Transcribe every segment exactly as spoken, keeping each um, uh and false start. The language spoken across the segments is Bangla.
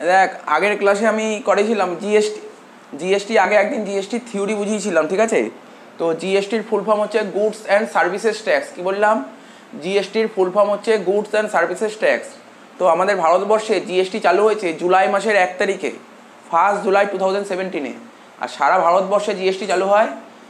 দেখ আগের ক্লাসে আমি করেছিলাম জিএসটি জিএসটি আগে একদিন জিএসটি থিওরি বুঝিয়েছিলাম, ঠিক আছে। তো জিএসটির ফুল ফর্ম হচ্ছে গুডস অ্যান্ড সার্ভিসেস ট্যাক্স। কি বললাম? জিএসটির ফুল ফর্ম হচ্ছে গুডস অ্যান্ড সার্ভিসেস ট্যাক্স। তো আমাদের ভারতবর্ষে জিএসটি চালু হয়েছে জুলাই মাসের এক তারিখে, ফার্স্ট জুলাই টু থাউজেন্ড সেভেন্টিনে। আর সারা ভারতবর্ষে জিএসটি চালু হয়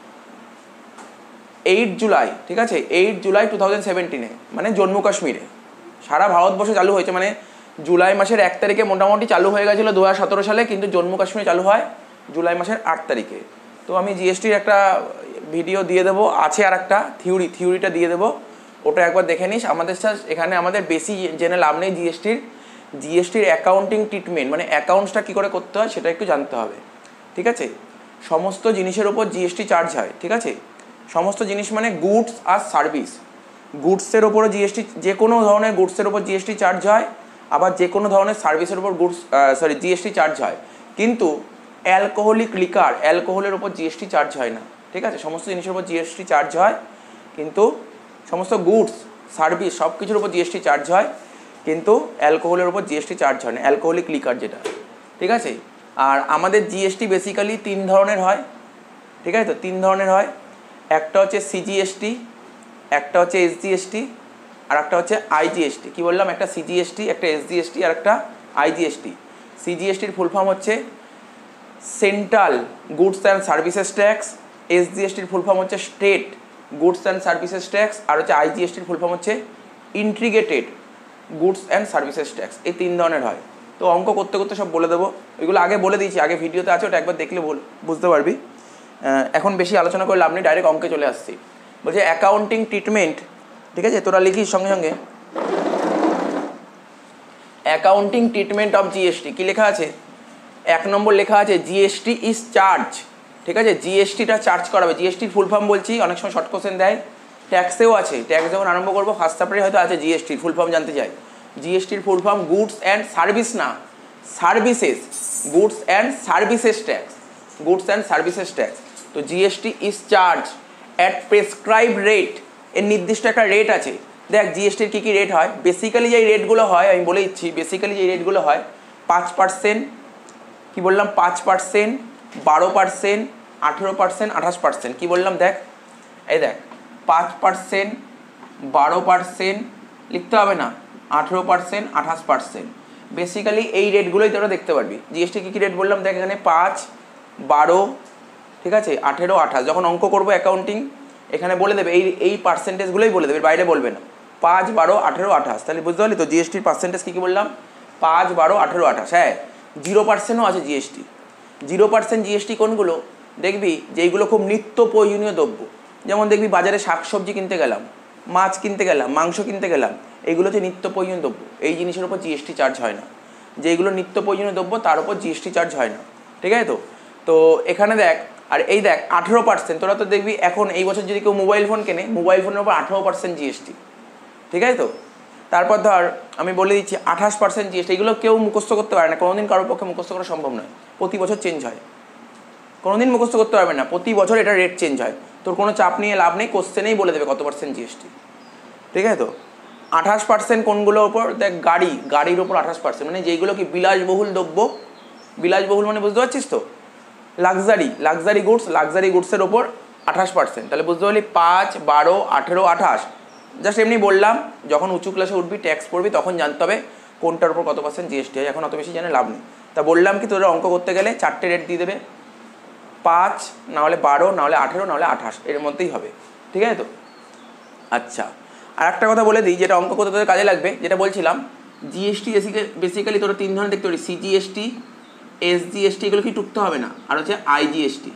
এইট জুলাই, ঠিক আছে, এইট জুলাই টু থাউজেন্ড সেভেন্টিনে, মানে জম্মু কাশ্মীরে। সারা ভারতবর্ষে চালু হয়েছে, মানে জুলাই মাসের এক তারিখে মোটামুটি চালু হয়ে গেছিলো দু হাজার সতেরো সালে, কিন্তু জম্মু কাশ্মীরে চালু হয় জুলাই মাসের আট তারিখে। তো আমি জিএসটির একটা ভিডিও দিয়ে দেবো, আছে আর একটা থিওরি থিওরিটা দিয়ে দেবো, ওটা একবার দেখে নিস। আমাদের সাথে এখানে আমাদের বেশি জেনে লাভ নেই। জিএসটির জিএসটির অ্যাকাউন্টিং ট্রিটমেন্ট, মানে অ্যাকাউন্টসটা কী করে করতে হয় সেটা একটু জানতে হবে, ঠিক আছে। সমস্ত জিনিসের ওপর জিএসটি চার্জ হয়, ঠিক আছে। সমস্ত জিনিস মানে গুডস আর সার্ভিস, গুডসের ওপরও জিএসটি, যে কোনো ধরনের গুডসের ওপর জিএসটি চার্জ হয়, আবার যে কোনো ধরনের সার্ভিসের ওপর গুডস সরি জিএসটি চার্জ হয়। কিন্তু অ্যালকোহলিক লিকার, অ্যালকোহলের ওপর জিএসটি চার্জ হয় না, ঠিক আছে। সমস্ত জিনিসের ওপর জিএসটি চার্জ হয়, কিন্তু সমস্ত গুডস সার্ভিস সব কিছুর উপর জিএসটি চার্জ হয়, কিন্তু অ্যালকোহলের উপর জিএসটি চার্জ হয় না, অ্যালকোহলিক লিকার যেটা, ঠিক আছে। আর আমাদের জিএসটি বেসিক্যালি তিন ধরনের হয়, ঠিক আছে। তো তিন ধরনের হয়, একটা হচ্ছে সিজিএসটি, একটা হচ্ছে এসজিএসটি, আর একটা হচ্ছে আইজিএসটি। কি বললাম? একটা সিজিএসটি, একটা এসজিএসটি, আর একটা আইজিএসটি। সিজিএসটির ফুল ফর্ম হচ্ছে central goods and services tax, এসজিএসটির ফুল ফর্ম হচ্ছে state goods and services tax, আর হচ্ছে আইজিএসটির ফুল ফর্ম হচ্ছে integrated goods and services tax. এই তিন ধরনের হয়। তো অঙ্ক করতে করতে সব বলে দেবো, ওইগুলো আগে বলে দিয়েছি, আগে ভিডিওতে আছে, ওটা একবার দেখলে বল বুঝতে পারবি। এখন বেশি আলোচনা করলে আপনি ডাইরেক্ট অঙ্কে চলে আসছি। বলছে অ্যাকাউন্টিং ট্রিটমেন্ট, ঠিক আছে, তোরা লিখিস সঙ্গে সঙ্গে। অ্যাকাউন্টিং ট্রিটমেন্ট অফ জিএসটি কি লেখা আছে? এক নম্বর লেখা আছে জিএসটি ইজ চার্জ, ঠিক আছে। জিএসটিটা চার্জ করাবে। জিএসটির ফুল ফর্ম বলছি, অনেক সময় শর্ট কোশ্চেন দেয়। ট্যাক্সেও আছে, ট্যাক্স যখন আরম্ভ করবো ফার্স্ট চ্যাপ্টারে হয়তো আছে জিএসটির ফুল ফর্ম জানতে চাই। জিএসটির full form goods and service, না services, goods and services tax, goods and services tax. তো GST is charge at prescribe rate, এর নির্দিষ্ট একটা রেট আছে। দেখ জিএসটির কী কী রেট হয়, বেসিক্যালি যেই রেটগুলো হয় আমি বলে দিচ্ছি। বেসিক্যালি যেই রেটগুলো হয় পাঁচ পার্সেন্ট, কী বললাম, পাঁচ পার্সেন্ট, বারো পার্সেন্ট, আঠেরো পার্সেন্ট, আঠাশ পার্সেন্ট। কী বললাম দেখ, এই দেখ পাঁচ পার্সেন্ট, বারো পার্সেন্ট লিখতে হবে না, আঠেরো পার্সেন্ট, আঠাশ পার্সেন্ট। বেসিক্যালি এই রেটগুলোই তোরা দেখতে পারবি। জিএসটি কী কী রেট বললাম দেখ, এখানে পাঁচ, বারো, ঠিক আছে, আঠেরো, আঠাশ। যখন অঙ্ক করবো অ্যাকাউন্টিং এখানে বলে দেবে এই এই পার্সেন্টেজগুলোই বলে দেবে, বাইরে বলবে না। পাঁচ, বারো, আঠেরো, আঠাশ। তাহলে বুঝতে পারলি তো জিএসটির পার্সেন্টেজ কী কী বললাম? পাঁচ, বারো, আঠেরো, আঠাশ। হ্যাঁ, জিরো পার্সেন্টও আছে জিএসটি। জিরো পার্সেন্ট জিএসটি কোনগুলো দেখবি? যেইগুলো খুব নিত্য প্রয়োজনীয় দ্রব্য। যেমন দেখবি বাজারে শাকসবজি কিনতে গেলাম, মাছ কিনতে গেলাম, মাংস কিনতে গেলাম, এইগুলো হচ্ছে নিত্য প্রয়োজনীয় দ্রব্য। এই জিনিসের উপর জিএসটি চার্জ হয় না। যেইগুলো নিত্য প্রয়োজনীয় দ্রব্য তার উপর জিএসটি চার্জ হয় না, ঠিক আছে। তো তো এখানে দেখ, আর এই দেখ আঠেরো পার্সেন্ট, তোরা তো দেখবি এখন এই বছর যদি কেউ মোবাইল ফোন কেনে, মোবাইল ফোনের উপর আঠেরো পার্সেন্ট জিএসটি, ঠিক আছে। তো তারপর ধর আমি বলে দিচ্ছি আঠাশ পার্সেন্ট জিএসটি। এগুলো কেউ মুখস্থ করতে পারে না, কোনোদিন কারোর পক্ষে মুখস্থ করা সম্ভব নয়। প্রতি বছর চেঞ্জ হয়, কোনোদিন মুখস্থ করতে পারবে না, প্রতি বছর এটা রেট চেঞ্জ হয়। তোর কোনো চাপ নিয়ে লাভ নেই, কোশ্চেনেই বলে দেবে কত পার্সেন্ট জিএসটি, ঠিক আছে। তো আঠাশ পার্সেন্ট কোনগুলোর ওপর দেখ, গাড়ি, গাড়ির ওপর আঠাশ পার্সেন্ট, মানে যেইগুলো কি বিলাসবহুল দ্রব্য। বিলাসবহুল মানে বুঝতে পারছিস তো, লাক্সারি, লাক্সারি গুডস, লাক্সারি গুডসের ওপর আঠাশ পার্সেন্ট। তাহলে বুঝতে পারলি পাঁচ, বারো, আঠেরো, আঠাশ। জাস্ট এমনি বললাম, যখন উঁচু ক্লাসে উঠবি ট্যাক্স পড়বি তখন জানতে হবে কোনটার উপর কত পার্সেন্ট জিএসটি হয়। এখন অত বেশি জানে লাভ নেই। তা বললাম কি তোরা অঙ্ক করতে গেলে চারটে রেট দিয়ে দেবে, পাঁচ, নাহলে বারো, নাহলে আঠেরো, নাহলে আঠাশ, এর মধ্যেই হবে, ঠিক আছে তো। আচ্ছা, আর একটা কথা বলে দিই যেটা অঙ্ক করতে তোদের কাজে লাগবে, যেটা বলছিলাম জিএসটি বেসিক্যালি তোরা তিন ধরনের দেখতে পারি, সিজিএসটি, এসজিএসটি, এগুলো কি টুকতে হবে না, আর হচ্ছে আইজিএসটি,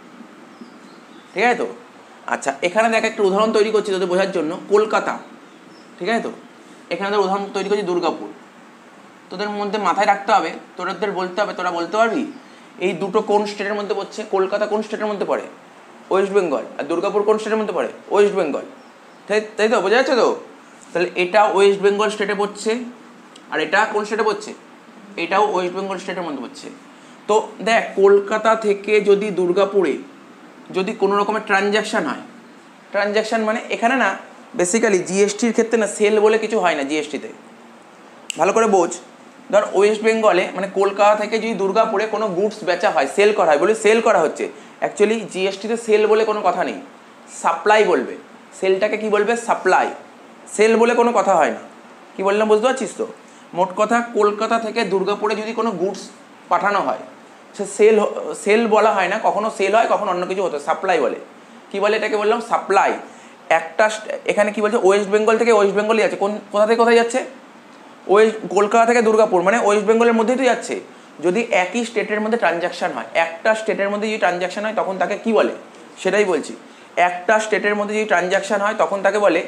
ঠিক আছে তো। আচ্ছা, এখানে দেখ একটা উদাহরণ তৈরি করছি তোদের বোঝার জন্য, কলকাতা, ঠিক আছে তো। এখানে তোর উদাহরণ তৈরি করছি দুর্গাপুর। তোদের মধ্যে মাথায় রাখতে হবে, তোদের বলতে হবে, তোরা বলতে পারবি এই দুটো কোন স্টেটের মধ্যে পড়ছে। কলকাতা কোন স্টেটের মধ্যে পড়ে? ওয়েস্ট বেঙ্গল। আর দুর্গাপুর কোন স্টেটের মধ্যে পড়ে? ওয়েস্ট বেঙ্গল, তাই তাই তো, বোঝা যাচ্ছে তো। তাহলে এটা ওয়েস্ট বেঙ্গল স্টেটে পড়ছে, আর এটা কোন স্টেটে পড়ছে? এটাও ওয়েস্ট বেঙ্গল স্টেটের মধ্যে পড়ছে। তো দেখ কলকাতা থেকে যদি দুর্গাপুরে যদি কোনো রকমের ট্রানজ্যাকশান হয়, ট্রানজ্যাকশান মানে এখানে না বেসিক্যালি জিএসটির ক্ষেত্রে না সেল বলে কিছু হয় না জিএসটিতে, ভালো করে বোঝ। ধর ওয়েস্ট বেঙ্গলে মানে কলকাতা থেকে যদি দুর্গাপুরে কোনো গুডস বেচা হয়, সেল করা হয়, বলে সেল করা হচ্ছে, অ্যাকচুয়ালি জিএসটিতে সেল বলে কোনো কথা নেই, সাপ্লাই বলবে। সেলটাকে কি বলবে? সাপ্লাই। সেল বলে কোনো কথা হয় না। কি বললাম বুঝতে পারছিস তো? মোট কথা কলকাতা থেকে দুর্গাপুরে যদি কোনো গুডস পাঠানো হয়, সে সেল সেল বলা হয় না, কখনো সেল হয়, কখনো অন্য কিছু হতো, সাপ্লাই বলে। কি বলে এটাকে? বললাম সাপ্লাই। একটা এখানে কি বলছে? ওয়েস্ট বেঙ্গল থেকে ওয়েস্ট বেঙ্গলই যাচ্ছে। কোন কোথা থেকে কোথায় যাচ্ছে? ওয়েস্ট কলকাতা থেকে দুর্গাপুর, মানে ওয়েস্ট বেঙ্গলের মধ্যেই তো যাচ্ছে। যদি একই স্টেটের মধ্যে ট্রানজ্যাকশান হয়, একটা স্টেটের মধ্যে যদি ট্রানজ্যাকশান হয় তখন তাকে কি বলে? সেটাই বলছি। একটা স্টেটের মধ্যে যদি ট্রানজ্যাকশান হয় তখন তাকে বলে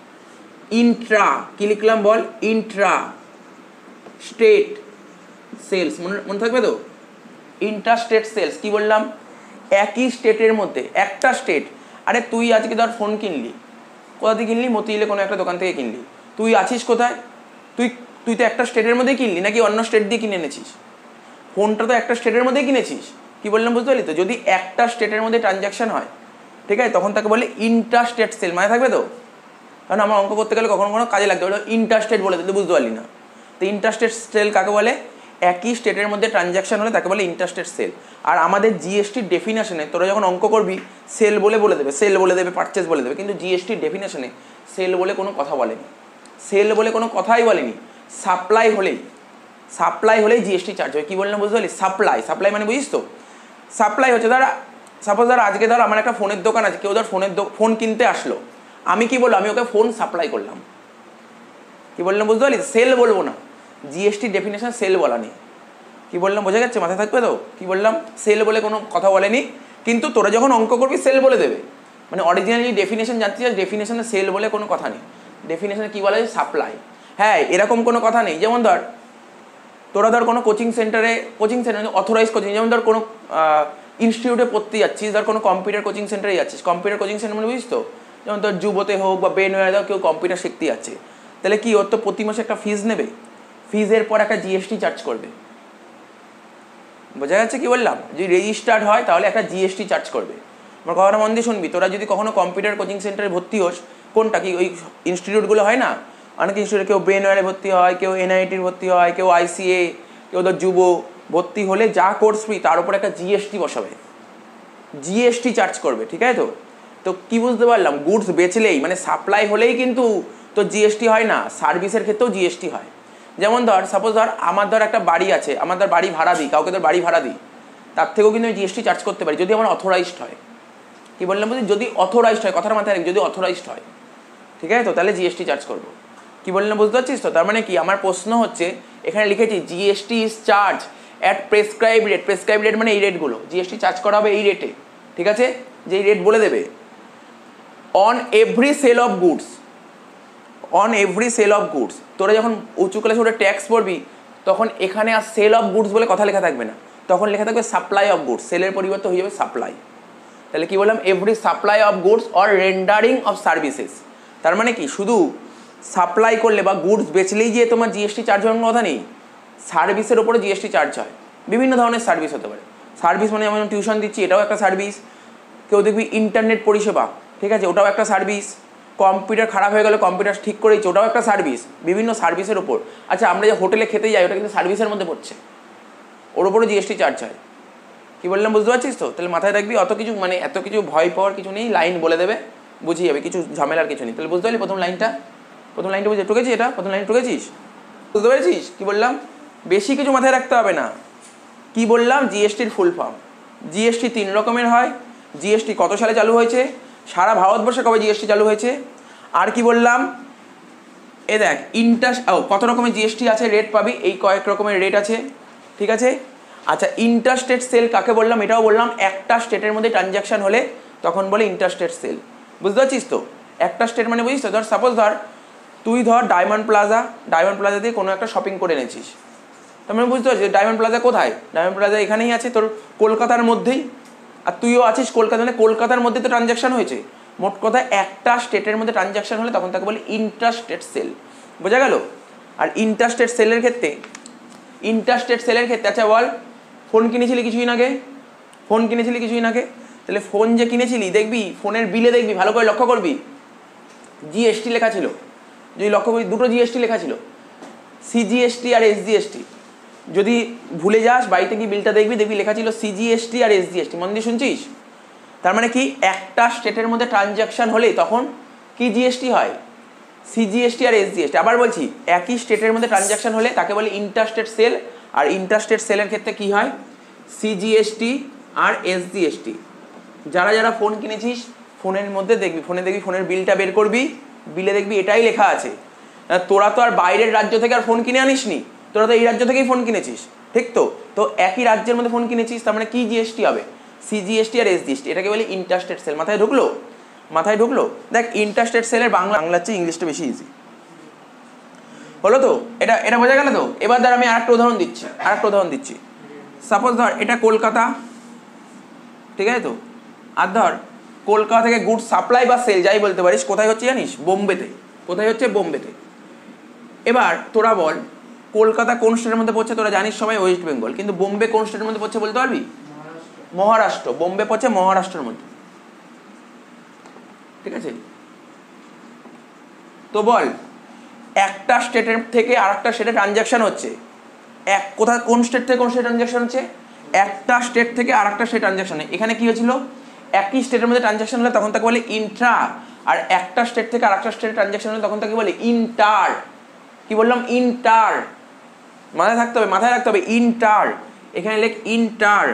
ইন্ট্রা। কি লিখলাম বল? Intra state sales. মনে মনে থাকবে তো? Intra state sales. কি বললাম? একই স্টেটের মধ্যে, একটা স্টেট। আরে তুই আজকে ধর ফোন কিনলি, কোথা থেকে কিনলি? মতিঝিলে কোনো একটা দোকান থেকে কিনলি। তুই আছিস কোথায়? তুই তুই তো একটা স্টেটের মধ্যেই কিনলি, নাকি অন্য স্টেট দিয়ে কিনে এনেছিস? ফোনটা তো একটা স্টেটের মধ্যেই কিনেছিস। কি বললাম বুঝতে পারলি তো? যদি একটা স্টেটের মধ্যে ট্রানজ্যাকশান হয়, ঠিক আছে, তখন তাকে বলে ইন্টার স্টেট সেল। মানে থাকবে তো? কারণ আমার অঙ্ক করতে গেলে কখনো কোনো কাজে লাগবে, বলে ইন্টার স্টেট বলে দিতে বুঝতে পারলি না। তো ইন্টার স্টেট সেল কাকে বলে? একই স্টেটের মধ্যে ট্রানজ্যাকশান হলে তাকে বলে ইন্টার স্টেট সেল। আর আমাদের জিএসটির ডেফিনেশনে তোরা যখন অঙ্ক করবি সেল বলে বলে দেবে, সেল বলে দেবে, পারচেস বলে দেবে, কিন্তু জিএসটির ডেফিনেশনে সেল বলে কোনো কথা বলেনি, সেল বলে কোনো কথাই বলেনি। সাপ্লাই হলেই, সাপ্লাই হলেই জিএসটি চার্জ হয়। কী বললাম বুঝতে পারলি? সাপ্লাই। সাপ্লাই মানে বুঝিস তো? সাপ্লাই হচ্ছে ধর, সাপোজ ধর আজকে ধর আমার একটা ফোনের দোকান আছে, কেউ ধর ফোনের ফোন কিনতে আসলো, আমি কি বললাম? আমি ওকে ফোন সাপ্লাই করলাম। কি বললাম বুঝতে পারলি? সেল বলবো না, জিএসটি ডেফিনেশন সেল বলা নেই। কী বললাম বোঝা যাচ্ছে? মাথায় থাকবে তো? কী বললাম? সেল বলে কোনো কথা বলেনি, কিন্তু তোরা যখন অঙ্ক করবি সেল বলে দেবে। মানে অরিজিনালি ডেফিনেশন জানতে চাস, ডেফিনেশনে সেল বলে কোনো কথা নেই, ডেফিনেশনে কী বলা যায়? সাপ্লাই। হ্যাঁ, এরকম কোনো কথা নেই। যেমন ধর তোরা ধর কোনো কোচিং সেন্টারে, কোচিং সেন্টারে অথরাইজ কোচিং, যেমন ধর কোনো ইনস্টিটিউটে পড়তে যাচ্ছিস, ধর কোনো কম্পিউটার কোচিং সেন্টারে যাচ্ছিস, কম্পিউটার কোচিং সেন্টার মানে বুঝিস তো? যেমন ধর যুবতে হোক বা বেন হয়ে ধর কেউ কম্পিউটার শিখতে যাচ্ছে, তাহলে কি ওর তো প্রতি মাসে একটা ফিজ নেবে, ফিজের পর একটা জিএসটি চার্জ করবে। বোঝা যাচ্ছে কি বললাম? যদি রেজিস্টার্ড হয় তাহলে একটা জিএসটি চার্জ করবে। আমার কথাটা মন দিয়ে শুনবি। তোরা যদি কখনো কম্পিউটার কোচিং সেন্টারে ভর্তি হোস, কোনটা কি ওই ইনস্টিটিউটগুলো হয় না, অনেক ইনস্টিটিউটে কেউ ব্রেনওয়্যারে ভর্তি হয়, কেউ এনআইটির ভর্তি হয়, কেউ আইসিএ, কেউ ধর যুব, ভর্তি হলে যা কোর্স ফি তার উপর একটা জিএসটি বসাবে, জিএসটি চার্জ করবে। ঠিক আছে তো? তো কী বুঝতে পারলাম? গুডস বেচলেই মানে সাপ্লাই হলেই কিন্তু তো জিএসটি হয় না, সার্ভিসের ক্ষেত্রেও জিএসটি হয়। যেমন ধর সাপোজ ধর আমার ধর একটা বাড়ি আছে, আমার ধর বাড়ি ভাড়া দিই, কাউকে ধর বাড়ি ভাড়া দিই, তার থেকেও কিন্তু আমি জিএসটি চার্জ করতে পারি যদি আমার অথরাইজড হয়। কি বললাম বুঝলি? যদি অথরাইজড হয়, কথার মাথায় রাখি, যদি অথরাইজড হয়, ঠিক আছে তো, তাহলে জিএসটি চার্জ করবো। কি বললাম বুঝতে পারছিস তো? তার মানে কি, আমার প্রশ্ন হচ্ছে এখানে লিখেছি GST is charge at prescribe rate. Prescribe rate মানে এই রেটগুলো, জিএসটি চার্জ করা হবে এই রেটে, ঠিক আছে, যে রেট বলে দেবে। On every sale of goods, on every sale of goods. তোরা যখন উঁচু ক্লাসে ওটা ট্যাক্স পড়বি তখন এখানে আর সেল অফ গুডস বলে কথা লেখা থাকবে না, তখন লেখা থাকবে সাপ্লাই অফ গুডস। সেলের পরিবর্তে হয়ে যাবে সাপ্লাই। তাহলে কি বললাম? Every supply of goods or rendering of services. তার মানে কি, শুধু সাপ্লাই করলে বা গুডস বেচলেই গিয়ে তোমার জিএসটি চার্জ হওয়ার কথা নেই, সার্ভিসের ওপরে জিএসটি চার্জ হয়। বিভিন্ন ধরনের সার্ভিস হতে পারে। সার্ভিস মানে যেমন টিউশন দিচ্ছি, এটাও একটা সার্ভিস। কেউ দেখবি ইন্টারনেট পরিষেবা, ঠিক আছে, ওটাও একটা সার্ভিস। কম্পিউটার খারাপ হয়ে গেলে কম্পিউটার ঠিক করে দিচ্ছে, ওটাও একটা সার্ভিস। বিভিন্ন সার্ভিসের ওপর। আচ্ছা, আমরা যে হোটেলে খেতে যাই ওটা কিন্তু সার্ভিসের মধ্যে পড়ছে, ওর ওপরে জিএসটি চার্জ হয়। কি বললাম বুঝতে পারছিস তো? তাহলে মাথায় রাখবি, অত কিছু মানে এত কিছু ভয় পাওয়ার কিছু নেই, লাইন বলে দেবে, বুঝিয়ে যাবে, কিছু ঝামেলার কিছু নেই। তাহলে বুঝতে পারলি প্রথম লাইনটা? প্রথম লাইনটা বুঝে টুকেছিস? এটা প্রথম লাইন টুকেছিস? বুঝতে পেরেছিস কি বললাম? বেশি কিছু মাথায় রাখতে হবে না। কি বললাম? জিএসটির ফুল ফর্ম। জিএসটি তিন রকমের হয়। জিএসটি কত সালে চালু হয়েছে, সারা ভারতবর্ষে কবে জিএসটি চালু হয়েছে, আর কি বললাম, এ দেখ ইন্টার ও কত রকমের জিএসটি আছে, রেট পাবি, এই কয়েক রকমের রেট আছে, ঠিক আছে। আচ্ছা, ইন্টারস্টেট সেল কাকে বললাম এটাও বললাম। একটা স্টেটের মধ্যে ট্রানজ্যাকশন হলে তখন বলে ইন্টারস্টেট সেল। বুঝতে পারছিস তো? একটা স্টেট মানে বুঝিস তো? ধর সাপোজ ধর তুই ধর ডায়মন্ড প্লাজা, ডায়মন্ড প্লাজা দিয়ে কোনো একটা শপিং করে এনেছিস, তার মানে বুঝতে পারছিস ডায়মন্ড প্লাজা কোথায়? ডায়মন্ড প্লাজা এখানেই আছে, তোর কলকাতার মধ্যেই, আর তুইও আছিস কলকাতা, মানে কলকাতার মধ্যে তো ট্রানজ্যাকশন হয়েছে। মোট কথা একটা স্টেটের মধ্যে ট্রানজ্যাকশন হলে তখন তাকে বলে ইন্টারস্টেট সেল। বোঝা গেল? আর ইন্টারস্টেট সেলের ক্ষেত্রে, ইন্টারস্টেট সেলের ক্ষেত্রে আচ্ছা বল, ফোন কিনেছিলি কিছুদিন আগে, ফোন কিনেছিলি কিছুদিন আগে, তাহলে ফোন যে কিনেছিলি দেখবি ফোনের বিলে দেখবি, ভালো করে লক্ষ্য করবি, জিএসটি লেখা ছিল। যদি লক্ষ্য করি দুটো জিএসটি লেখা ছিল, সিজিএসটি আর এসজিএসটি যদি ভুলে যাস বাড়িতে কি বিলটা দেখবি দেখবি লেখা ছিল সিজিএসটি আর এসজিএসটি, মন দিয়ে শুনছিস? তার মানে কি একটা স্টেটের মধ্যে ট্রানজ্যাকশন হলে তখন কি জিএসটি হয়? সিজিএসটি আর এসজিএসটি। আবার বলছি, একই স্টেটের মধ্যে ট্রানজ্যাকশন হলে তাকে বলে ইন্টারস্টেট সেল, আর ইন্টারস্টেট সেলের ক্ষেত্রে কি হয়? সিজিএসটি আর এসজিএসটি। যারা যারা ফোন কিনেছিস ফোনের মধ্যে দেখবি, ফোনে দেখবি ফোনের বিলটা বের করবি, বিলে দেখবি এটাই লেখা আছে। তোরা তো আর বাইরের রাজ্য থেকে আর ফোন কিনে আনিস নি, তোরা তো এই রাজ্য থেকেই ফোন কিনেছিস, ঠিক তো? তো একই রাজ্যের মধ্যে ফোন কিনেছিস, তার মানে কি জিএসটি হবে? সিজিএসটি আর এসজিএসটি। এটাকে বলে ইন্টারস্টেট সেল। মাথায় ঢুকলো? মাথায় ঢুকলো? দেখ, ইন্টারস্টেট সেলের বাংলা বাংলার চেয়ে ইংলিশটা বেশি ইজি হলো তো? এটা এটা বোঝা গেল তো? এবার ধর আমি আরেকটা উদাহরণ দিচ্ছি, আরেকটা উদাহরণ দিচ্ছি। সাপোজ ধর এটা কলকাতা, ঠিক আছে তো? আর ধর কলকাতা থেকে গুডস সাপ্লাই বা সেল যাই বলতে পারিস কোথায় হচ্ছে জানিস? বোম্বেতে। কোথায় হচ্ছে? বোম্বেতে। এবার তোরা বল কলকাতা কোন স্টেটের মধ্যে পড়ছে? তোরা জানিস সবাই ওয়েস্ট বেঙ্গল, কিন্তু বোম্বে কোন স্টেটের মধ্যে পড়ছে বলতে পারবি? মহারাষ্ট্র। বোম্বে পড়ছে মহারাষ্ট্রের মধ্যে, ঠিক আছে? তো বল একটা স্টেটের থেকে আর একটা স্টেটে ট্রানজ্যাকশন হচ্ছে, এক কোথায় কোন স্টেট থেকে কোন স্টেট ট্রানজ্যাকশন হচ্ছে? একটা স্টেট থেকে আর একটা স্টেট ট্রানজ্যাকশন। এখানে কি হয়েছিল? একই স্টেটের মধ্যে ট্রানজ্যাকশন হলে তখন তাকে বলে ইন্ট্রা, আর একটা স্টেট থেকে আর একটা স্টেটে ট্রানজ্যাকশন হলে তখন তাকে বলে ইন্টার। কি বললাম? ইন্টার। মাথায় থাকতে হবে, মাথায় রাখতে হবে ইন্টার। এখানে লেখ ইন্টার।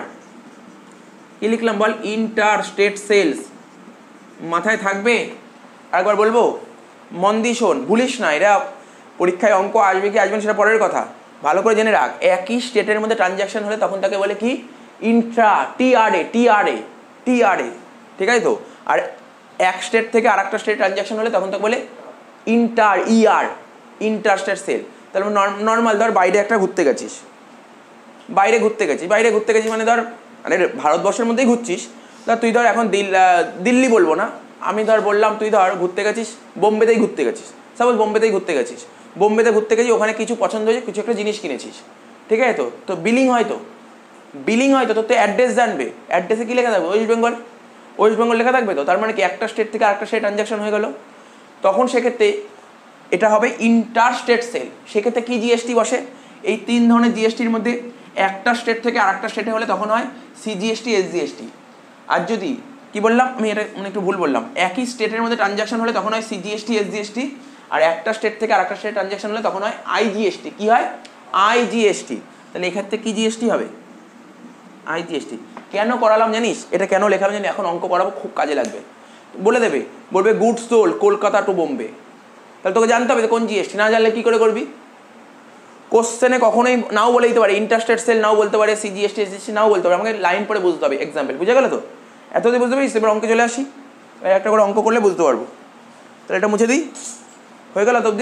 কি লিখলাম বল? Inter state sales. মাথায় থাকবে? আরেকবার বলবো, মন দিয়ে শোন, ভুলিস না। এরা পরীক্ষায় অঙ্ক আসবে কি আসবে না সেটা পরের কথা, ভালো করে জেনে রাখ। একই স্টেটের মধ্যে ট্রানজ্যাকশন হলে তখন তাকে বলে কি? ইন্ট্রা। টিআরএ টিআরএ টিআরএ, ঠিক আছে তো? আর এক স্টেট থেকে আর একটা স্টেট ট্রানজ্যাকশন হলে তখন তাকে বলে ইন্টার, ইআর, ইন্টারস্টেট সেল। তাহলে নর্মাল ধর বাইরে একটা ঘুরতে গেছিস, বাইরে ঘুরতে গেছিস বাইরে ঘুরতে গেছিস মানে ধর মানে ভারতবর্ষের মধ্যেই ঘুরছিস। ধর তুই ধর এখন দিল্লি বলবো না, আমি ধর বললাম তুই ধর ঘুরতে গেছিস বোম্বেতেই ঘুরতে গেছিস, সাপোজ বোম্বেতেই ঘুরতে গেছিস। বোম্বেতে ঘুরতে গেছিস, ওখানে কিছু পছন্দ হয়েছে, কিছু একটা জিনিস কিনেছিস, ঠিক আছে তো? তো বিলিং হয়তো বিলিং হয়তো তোর তো অ্যাড্রেস জানবে, অ্যাড্রেসে কি লেখা থাকবে? ওয়েস্ট বেঙ্গল। ওয়েস্ট বেঙ্গল লেখা থাকবে তো? তার মানে কি একটা স্টেট থেকে আরেকটা স্টেট ট্রানজ্যাকশন হয়ে গেল, তখন সেক্ষেত্রে এটা হবে ইন্টারস্টেট সেল। সেক্ষেত্রে কি জিএসটি বসে? এই তিন ধরনের জিএসটির মধ্যে একটা স্টেট থেকে আর একটা স্টেটে হলে তখন হয় সিজিএসটি, এসজিএসটি। আর যদি কি বললাম আমি, এটা মানে একটু ভুল বললাম, একই স্টেটের মধ্যে ট্রানজ্যাকশন হলে তখন হয় সিজিএসটি, এসজিএসটি। আর একটা স্টেট থেকে আর একটা স্টেট ট্রানজ্যাকশন হলে তখন হয় আইজিএসটি। কি হয়? আইজিএসটি। তাহলে এক্ষেত্রে কি জিএসটি হবে? আইজিএসটি। কেন করালাম জানিস? এটা কেন লেখালাম জানি? এখন অঙ্ক করাবো, খুব কাজে লাগবে। বলে দেবে, বলবে goods sold Kolkata to Bombay, তাহলে তোকে জানতে হবে কোন জিএসটি। না জানলে কি করে করবি? কোশ্চেনে কখনোই নাও বলে দিতে পারে, ইন্টারস্টেট সেল নাও বলতে পারে, সিজিএসটি, এসজিএসটি নাও বলতে পারে। আমাকে লাইন পরে বুঝতে হবে, এক্সাম্পল। বুঝে গেল তো? এতদিন বুঝতে পারিস? এবার অঙ্কে চলে আসি, একটা করে অঙ্ক করলে বুঝতে পারবো। তাহলে এটা মুছে দিই, হয়ে গেল তো অবধি?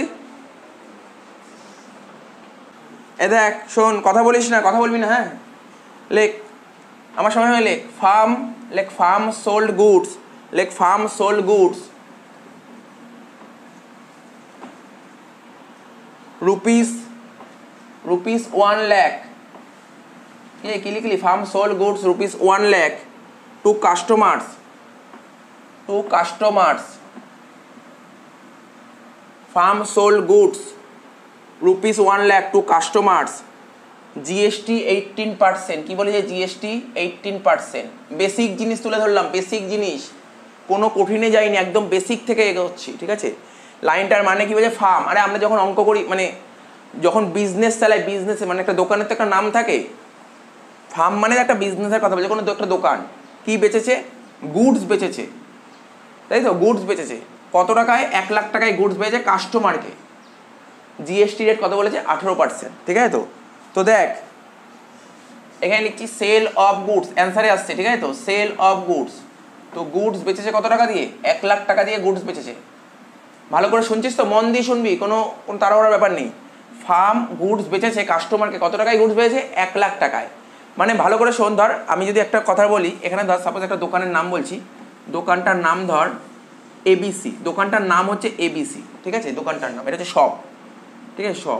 এ দেখ শোন, কথা বলিস না, কথা বলবি না, হ্যাঁ? লেখ, আমার সময় হয় লেখ। ফার্ম, লেখ ফার্ম সোল্ড গুডস, লেখ firm sold goods rupees rupees one lakh. কি লিখলি? Firm sold goods rupees one lakh to customers, to customers. Firm sold goods rupees one lakh to customers. GST eighteen percent. কি বলে যে জিএসটি এইটিন পার্সেন্ট। বেসিক জিনিস তুলে ধরলাম, বেসিক জিনিস, কোনো কঠিনে যাইনি, একদম বেসিক থেকে এগোচ্ছি, ঠিক আছে? লাইনটার মানে কি বলছে? ফার্ম। আরে আমরা যখন অঙ্ক করি, মানে যখন বিজনেস চালাই, বিজনেসে মানে একটা দোকানের তো একটা নাম থাকে। ফার্ম মানে একটা বিজনেসের কথা বলছে, কোনো একটা দোকান কি বেচেছে? গুডস বেচেছে, তাই তো? গুডস বেচেছে কত টাকায়? এক লাখ টাকায় গুডস বেচেছে কাস্টমারকে। জিএসটি রেট কত বলেছে? আঠেরো পার্সেন্ট, ঠিক আছে তো? তো দেখ এখানে লিখছি সেল অফ গুডস, অ্যান্সারে আসছে, ঠিক আছে তো? Sale of goods. তো গুডস বেচেছে কত টাকা দিয়ে? এক লাখ টাকা দিয়ে গুডস বেচেছে। ভালো করে শুনছিস তো? মন দিয়ে শুনবি, কোনো কোনো তাড়াহুড়ার ব্যাপার নেই। ফার্ম গুডস বেচেছে কাস্টমারকে কত টাকায়? গুডস বেচেছে এক লাখ টাকায়। মানে ভালো করে শোন, ধর আমি যদি একটা কথা বলি, এখানে ধর সাপোজ একটা দোকানের নাম বলছি, দোকানটার নাম ধর এবিসি, দোকানটার নাম হচ্ছে এবিসি, ঠিক আছে? দোকানটার নাম, এটা হচ্ছে শপ, ঠিক আছে? শপ।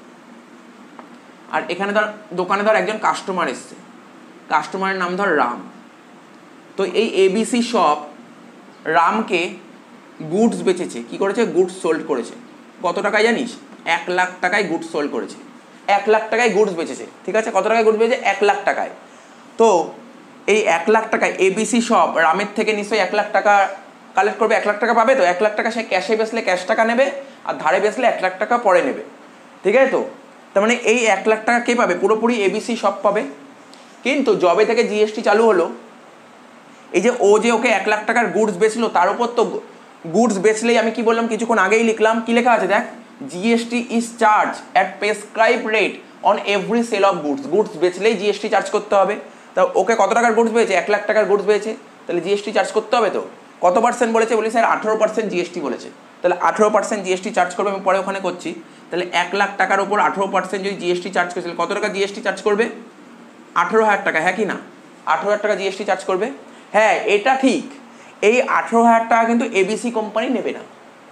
আর এখানে ধর দোকানে ধর একজন কাস্টমার এসছে, কাস্টমারের নাম ধর রাম। তো এই এবিসি শপ রামকে গুডস বেচেছে, কি করেছে? গুডস সোল্ড করেছে। কত টাকায় জানিস? এক লাখ টাকায় গুডস সোল্ড করেছে, এক লাখ টাকায় গুডস বেচেছে, ঠিক আছে? কত টাকায় গুডস বেচেছে? এক লাখ টাকায়। তো এই এক লাখ টাকায় এবিসি শপ রামের থেকে নিশ্চয়ই এক লাখ টাকা কালেক্ট করবে, এক লাখ টাকা পাবে তো। এক লাখ টাকা সে ক্যাশে বেচলে ক্যাশ টাকা নেবে, আর ধারে বেচলে এক লাখ টাকা পরে নেবে, ঠিক আছে তো? তার মানে এই এক লাখ টাকা কে পাবে? পুরোপুরি এবিসি শপ পাবে। কিন্তু জবে থেকে জিএসটি চালু হলো, এই যে ও যে ওকে এক লাখ টাকার গুডস বেচলো, তার উপর তো গুডস বেচলেই আমি কি বললাম কিছুক্ষণ আগেই লিখলাম, কি লেখা আছে দেখ, GST is charge at prescribe rate on every sale of goods. Goods বেচলেই জিএসটি চার্জ করতে হবে। তা ওকে কত টাকার গুডস পেয়েছে? এক লাখ টাকার গুডস পেয়েছে, তাহলে জিএসটি চার্জ করতে হবে তো। কত পার্সেন্ট বলেছে? বলি স্যার আঠেরো পার্সেন্ট জিএসটি বলেছে, তাহলে আঠেরো পার্সেন্ট জিএসটি চার্জ করবে। আমি পরে ওখানে করছি। তাহলে এক লাখ টাকার উপর আঠেরো পার্সেন্ট যদি জিএসটি চার্জ করেছিল, কত টাকা জিএসটি চার্জ করবে? আঠেরো হাজার টাকা, হ্যাঁ কি না? আঠেরো হাজার টাকা জিএসটি চার্জ করবে। হ্যাঁ, এটা ঠিক। এই আঠেরো হাজার টাকা কিন্তু এবিসি কোম্পানি নেবে না।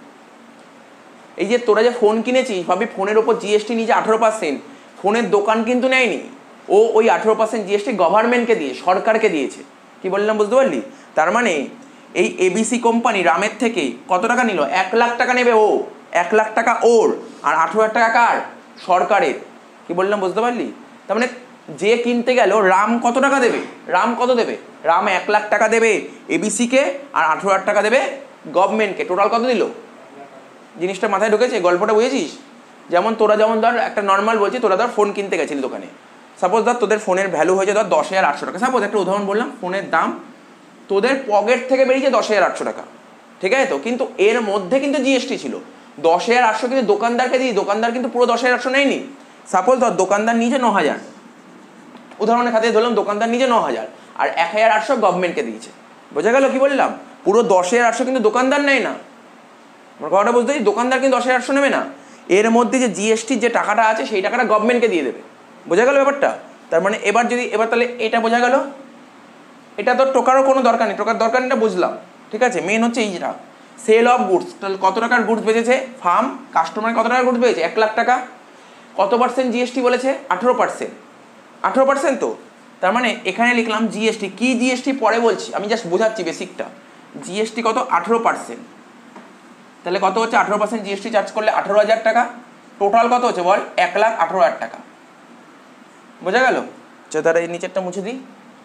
এই যে তোরা যে ফোন কিনেছিস, ভাবি ফোনের ওপর জিএসটি নিয়েছে আঠেরো পার্সেন্ট, ফোনের দোকান কিন্তু নেয়নি। ও ওই আঠেরো পার্সেন্ট জিএসটি গভর্নমেন্টকে দিয়ে, সরকারকে দিয়েছে। কি বললাম বুঝতে পারলি? তার মানে এই এবিসি কোম্পানি রামের থেকে কত টাকা নিল? এক লাখ টাকা নেবে ও, এক লাখ টাকা ওর, আর আঠেরো হাজার টাকা কার? সরকারের। কি বললাম বুঝতে পারলি? তার মানে যে কিনতে গেল, রাম কত টাকা দেবে? রাম কত দেবে? রাম এক লাখ টাকা দেবে এবিসিকে, আর আঠেরো হাজার টাকা দেবে গভর্নমেন্টকে। টোটাল কত দিল? জিনিসটা মাথায় ঢুকেছে? গল্পটা বুঝেছিস? যেমন তোরা যেমন ধর একটা নর্মাল বলছি, তোরা ধর ফোন কিনতে গেছিলি দোকানে, সাপোজ ধর তোদের ফোনের ভ্যালু হয়েছে ধর দশ হাজার আটশো টাকা, সাপোজ একটা উদাহরণ বললাম, ফোনের দাম তোদের পকেট থেকে বেরিয়েছে দশ হাজার আটশো টাকা, ঠিক আছে তো? কিন্তু এর মধ্যে কিন্তু জিএসটি ছিল দশ হাজার আটশো, কিন্তু দোকানদারকে দিই, দোকানদার কিন্তু পুরো দশ হাজার আটশো নেয়নি। সাপোজ ধর দোকানদার নিজে ন হাজার, উদাহরণের খাতে ধরলাম দোকানদার নিজে ন হাজার, আর এক হাজার আটশো গভর্নমেন্টকে দিয়েছে। বোঝা গেল কি বললাম? পুরো দশ হাজার আটশো কিন্তু দোকানদার নেয় না। আমার কথাটা বুঝতে পারছি? দোকানদার কিন্তু দশ হাজার আটশো নেবে না। এর মধ্যে যে জিএসটির যে টাকাটা আছে, সেই টাকাটা গভর্নমেন্টকে দিয়ে দেবে। বোঝা গেল ব্যাপারটা? তার মানে এবার যদি এবার তাহলে এটা বোঝা গেল, এটা তো টোকারও কোনো দরকার নেই, টোকার দরকার নেই, বুঝলাম, ঠিক আছে? মেন হচ্ছে এই যেটা সেল অফ গুডস। তাহলে কত টাকার গুডস বেচেছে ফার্ম? কাস্টমার কত টাকার গুডস বেচেছে? এক লাখ টাকা। কত পার্সেন্ট জিএসটি বলেছে? আঠেরো পার্সেন্ট। আঠেরো পার্সেন্ট তো। তার মানে এখানে লিখলাম জিএসটি। কি জিএসটি পরে বলছি, আমি জাস্ট বোঝাচ্ছি বেসিকটা। জিএসটি কত? আঠেরো পার্সেন্ট। তাহলে কত হচ্ছে? আঠেরো পার্সেন্ট জিএসটি চার্জ করলে আঠেরো হাজার টাকা। টোটাল কত হচ্ছে বল? এক লাখ আঠেরো হাজার টাকা। বোঝা গেল? চলো তারা এই নিচেরটা মুছে দিই।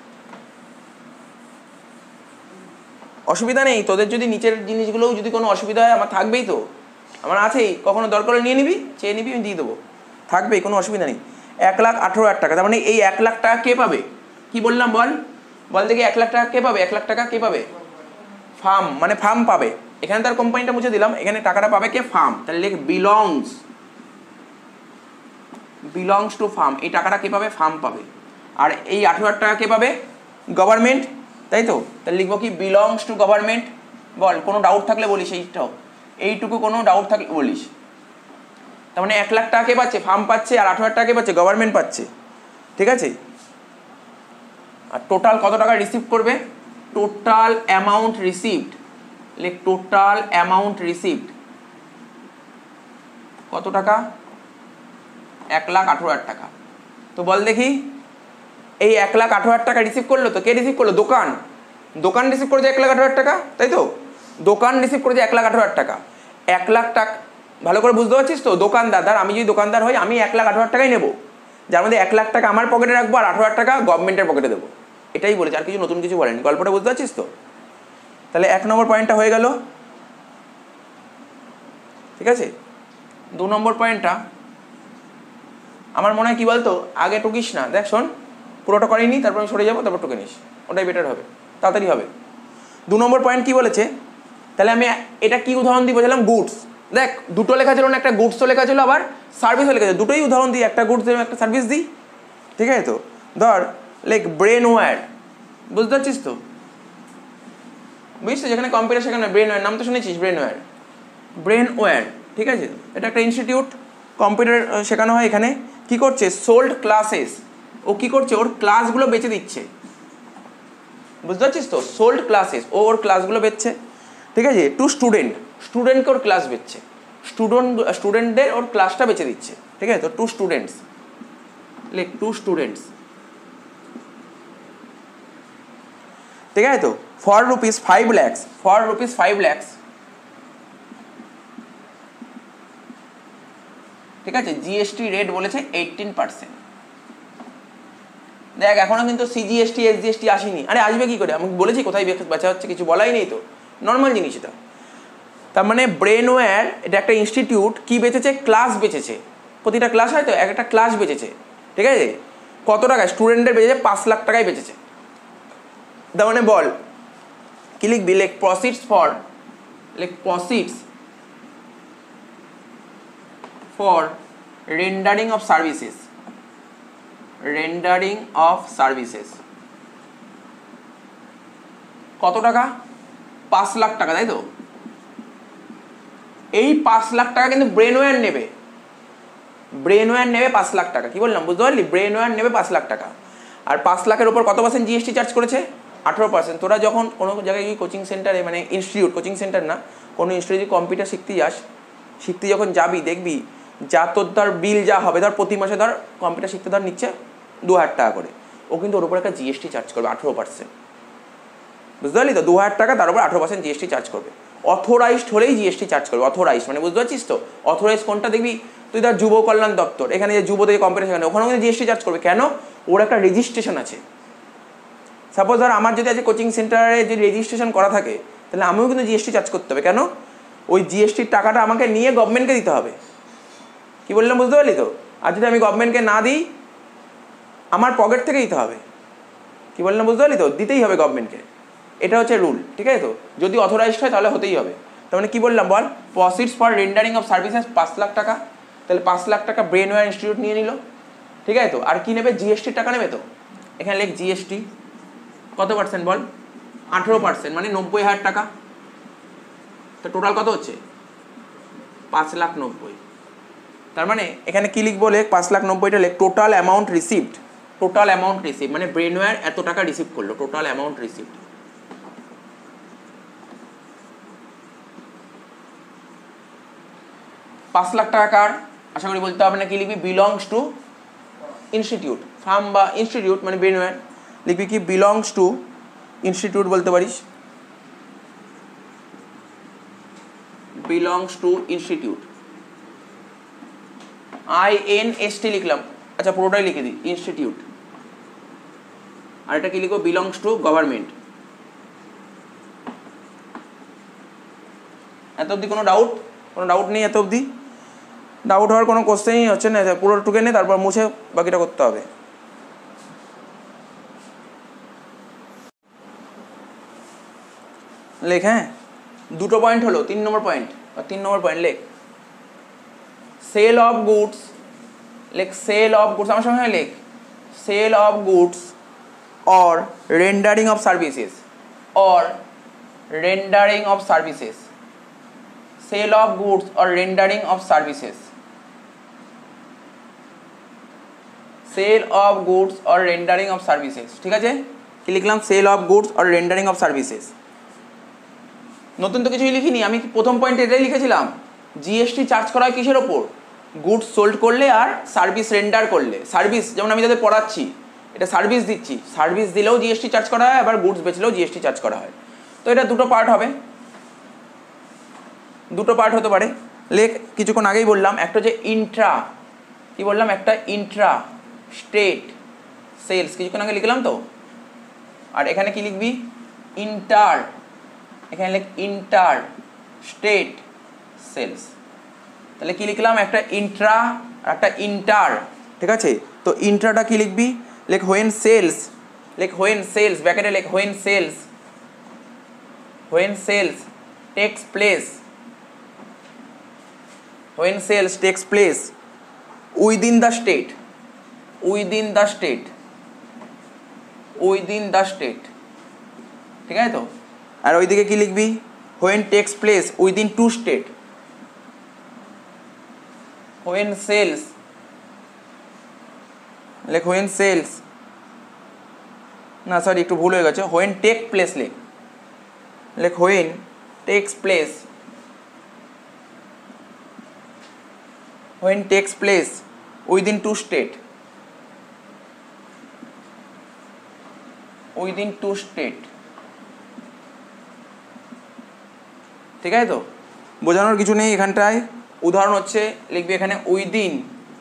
অসুবিধা নেই তোদের, যদি নিচের জিনিসগুলোও যদি কোনো অসুবিধা হয়, আমার থাকবেই তো, আমার আছেই, কখনো দরকার নিয়ে নিবি, চেয়ে নিবি, আমি দিয়ে দেবো, থাকবেই, কোনো অসুবিধা নেই। এক লাখ আঠেরো হাজার টাকা। তার মানে এই এক লাখ টাকা কে পাবে? কি বললাম বল? বল দেখি, এক লাখ টাকা কে পাবে? এক লাখ টাকা কে পাবে? ফার্ম, মানে ফার্ম পাবে। এখানে তার কোম্পানিটা মুছে দিলাম, এখানে টাকাটা পাবে কে? ফার্ম। তাহলে লিখ বিলংস, বিলংস টু ফার্ম। এই টাকাটা কে পাবে? ফার্ম পাবে। আর এই আঠেরো হাজার টাকা কে পাবে? গভর্নমেন্ট, তাই তো? তাহলে লিখবো কি? Belongs two government. বল, কোনো ডাউট থাকলে বলিস, এইটাও এইটুকু কোনো ডাউট থাকলে বলিস। তার মানে এক লাখ টাকা কে পাচ্ছে? ফার্ম পাচ্ছে। আর আঠেরো হাজার টাকা কে পাচ্ছে? গভর্নমেন্ট পাচ্ছে, ঠিক আছে? আর টোটাল কত টাকা রিসিভ করবে? টোটাল অ্যামাউন্ট রিসিভড, লেখ টোটাল অ্যামাউন্ট রিসিভড কত টাকা? এক লাখ আঠেরো হাজার টাকা। তো বল দেখি, এই এক লাখ আঠেরো হাজার টাকা রিসিভ করলো তো কে রিসিভ করলো? দোকান। দোকান রিসিভ করেছে এক লাখ আঠেরো হাজার টাকা, তাই তো? দোকান রিসিভ করেছে এক লাখ আঠেরো হাজার টাকা। এক লাখ টাকা ভালো করে বুঝতে পারছিস তো? দোকানদার, ধর আমি যদি দোকানদার হই, আমি এক লাখ আঠেরো হাজার টাকাই নেবো, যার মধ্যে এক লাখ টাকা আমার পকেটে রাখবো, আর আঠেরো হাজার টাকা গভর্নমেন্টের পকেটে দেবো। এটাই বলেছে, আর কিছু নতুন কিছু বলেনি। গল্পটা বুঝতে পারছিস তো? তাহলে এক নম্বর পয়েন্টটা হয়ে গেল, ঠিক আছে? দু নম্বর পয়েন্টটা আমার মনে হয় কি বলতো, আগে টুকিস না, দেখ শোন, পুরোটা করিনি, তারপর আমি সরে যাবো, তারপর টুকে নিস, ওটাই বেটার হবে, তাড়াতাড়ি হবে। দু নম্বর পয়েন্ট কি বলেছে? তাহলে আমি এটা কি উদাহরণ দিয়ে বোঝালাম? গুডস। দেখ দুটো লেখা ছিল না, একটা গুডসও লেখা ছিল, আবার সার্ভিসও লেখা ছিল। দুটোই উদাহরণ দিই, একটা গুডস দিই, একটা সার্ভিস দিই, ঠিক আছে তো? ধর লাইক ব্রেন ওয়্যার, বুঝতে পারছিস তো? বুঝছিস, যেখানে কম্পিউটার সেখানে ব্রেন ওয়্যার, নাম তো শুনেছিস, ব্রেন ওয়্যার। ব্রেন ওয়্যার, ঠিক আছে? এটা একটা ইনস্টিটিউট, কম্পিউটার শেখানো হয়। এখানে কি করছে? Sold classes. ও কি করছে? ওর ক্লাসগুলো বেচে দিচ্ছে, বুঝতে পারছিস তো? সোল্ড ক্লাসেস, ও ওর ক্লাসগুলো বেচছে, ঠিক আছে? টু স্টুডেন্ট, স্টুডেন্টকে ওর ক্লাস বেচছে, স্টুডেন্ট স্টুডেন্টদের ওর ক্লাসটা বেচে দিচ্ছে, ঠিক আছে তো? টু স্টুডেন্টস, লেখ টু স্টুডেন্টস, ঠিক আছে তো? For rupees five lakhs, for rupees five lakhs ঠিক আছে, জিএসটি রেট বলেছে এইটিন পার্সেন্ট। দেখ এখনো কিন্তু সিজিএসটি এসজিএসটি আসেনি। আরে আসবে কি করে, আমি বলেছি কোথায় বেচা হচ্ছে, কিছু বলাই নেই তো, নর্মাল জিনিস এটা। তার মানে ব্রেনওয়্যার এটা একটা ইনস্টিটিউট, কি বেচেছে, ক্লাস বেচেছে, প্রতিটা ক্লাস হয় তো, এক একটা ক্লাস বেচেছে। ঠিক আছে, কত টাকায়, স্টুডেন্টের বেচেছে পাঁচ লাখ টাকায় বেচেছে। তার মানে বল কি লিখবি, লেখ প্রসিডস ফর, লেখ proceeds for rendering of services, rendering of services কত টাকা, পাঁচ লাখ টাকা, তাই তো। এই পাঁচ লাখ টাকা কিন্তু ব্রেনওয়্যার নেবে, ব্রেনওয়্যার নেবে পাঁচ লাখ টাকা। কি বললাম, বুঝতে পারলি, ব্রেনওয়্যার নেবে পাঁচ লাখ টাকা। আর পাঁচ লাখের উপর কত পার্সেন্ট জিএসটি চার্জ করেছে, আঠেরো পার্সেন্ট। তোরা যখন কোনো জায়গায় কোচিং সেন্টারে, মানে ইনস্টিটিউট, কোচিং সেন্টার না, কোনো ইনস্টিটিউটে কম্পিউটার শিখতে যাস, শিখতে যখন যাবি দেখবি যা তোর ধর বিল যা হবে, ধর প্রতি মাসে ধর কম্পিউটার শিখতে ধর নিচ্ছে দু হাজার টাকা করে, ও কিন্তু ওর উপর একটা জিএসটি চার্জ করবে আঠেরো পার্সেন্ট। বুঝতে পারলি তো, দু হাজার টাকা তার উপর আঠেরো পার্সেন্ট জিএসটি চার্জ করবে। অথরাইজড হলেই জিএসটি চার্জ করবে, অথরাইজড মানে বুঝতে পারছিস তো। অথরাইজ কোনটা দেখবি তুই, ধর যুব কল্যাণ দপ্তর, এখানে যে যুব থেকে কম্পিউটার শেখানো, ওখানেও কিন্তু জিএসটি চার্জ করবে। কেন, ওর একটা রেজিস্ট্রেশন আছে। সাপোজ ধর আমার যদি আজকে কোচিং সেন্টারে যদি রেজিস্ট্রেশন করা থাকে, তাহলে আমিও কিন্তু জিএসটি চার্জ করতে হবে। কেন, ওই জিএসটির টাকাটা আমাকে নিয়ে গভর্নমেন্টকে দিতে হবে। কি বললাম, বুঝতে পারলি তো। আর যদি আমি গভর্নমেন্টকে না দিই, আমার পকেট থেকে দিতে হবে। কি বললাম, বুঝতে পারলি তো, দিতেই হবে গভর্নমেন্টকে, এটা হচ্ছে রুল। ঠিক আছে তো, যদি অথরাইজড হয় তাহলে হতেই হবে। তার মানে কি বললাম বল, proceeds for rendering of services পাঁচ লাখ টাকা, তাহলে পাঁচ লাখ টাকা ব্রেনওয়্যার ইনস্টিটিউট নিয়ে নিল। ঠিক আছে তো, আর কি নেবে, জিএসটির টাকা নেবে তো। এখানে লেখ জিএসটি কত পার্সেন্ট বল, আঠেরো পার্সেন্ট, মানে নব্বই হাজার টাকা। তো টোটাল কত হচ্ছে, পাঁচ লাখ নব্বই। তার মানে এখানে কি লিখবো, লেখ পাঁচ লাখ নব্বইটা লেখ total amount received, total amount receive মানে ব্রেনওয়্যার এত টাকা রিসিভ করলো, টোটাল অ্যামাউন্ট রিসিভড। পাঁচ লাখ টাকার আশা করি বলতে হবে না, কি লিখবি, বিলংস টু ইনস্টিটিউট, ফার্ম বা ইনস্টিটিউট মানে ব্রেনওয়্যার, লিখবি কি বিলংস টু ইনস্টিটিউট বলতে পারিস, belongs to institute, I N S T লিখলাম। আচ্ছা পুরোটাই লিখে দিই, ইনস্টিটিউট। আর এটা কি লিখবো, বিলংস টু গভর্নমেন্ট। এত অবধি কোনো ডাউট, কোনো ডাউট নেই এত অবধি, ডাউট হওয়ার কোনো কোশ্চেনই হচ্ছে না। পুরো টুকে নিয়ে তারপর মুছে বাকিটা করতে হবে। লেখ, হ্যাঁ দুটো পয়েন্ট হলো, তিন নম্বর পয়েন্ট, তিন নম্বর পয়েন্ট লেখ সেল অফ গুডস, লেখ সেল অফ গুডস, আমার সঙ্গে লেখ sale of goods or rendering of services, or rendering of services, sale of goods or rendering of services, sale of goods or rendering of services. ঠিক আছে, কি লিখলাম, sale of goods or rendering of services. নতুন তো কিছুই লিখিনি, আমি প্রথম পয়েন্টে এটাই লিখেছিলাম, জিএসটি চার্জ করা হয় কিসের ওপর, গুডস সোল্ড করলে আর সার্ভিস রেন্ডার করলে। সার্ভিস যেমন আমি যাদের পড়াচ্ছি, এটা সার্ভিস দিচ্ছি, সার্ভিস দিলেও জিএসটি চার্জ করা হয়, আবার গুডস বেচলেও জিএসটি চার্জ করা হয়। তো এটা দুটো পার্ট হবে, দুটো পার্ট হতে পারে। লেখ কিছুক্ষণ আগেই বললাম, একটা যে ইন্ট্রা, কি বললাম, একটা ইন্ট্রা স্টেট সেলস, কিছুক্ষণ আগে লিখলাম তো। আর এখানে কি লিখবি, ইন্টার, এখানে লেখ ইন্টার স্টেট সেলস। তাহলে কি লিখলাম, একটা ইন্ট্রা আর একটা ইন্টার। ঠিক আছে, তো ইন্ট্রাটা কি লিখবি, লেখ হোয়েন সেলস, লেখ হোয়েন সেলস, ব্র্যাকেটে লেখ when sales, when sales takes place, when sales takes place within the state, within the state, within the state. ঠিক আছে তো, আর ওইদিকে কি লিখবি, when takes place within to state, when sales, লেখ হোয়েন সেলস, না সরি একটু ভুল হয়ে গেছে, হোয়েন টেক প্লেস লেখ, লেখ when takes place, when takes place within to state, within to state. ঠিক আছে তো, বোঝানোর কিছু নেই এখানটায়। উদাহরণ হচ্ছে লিখবি এখানে within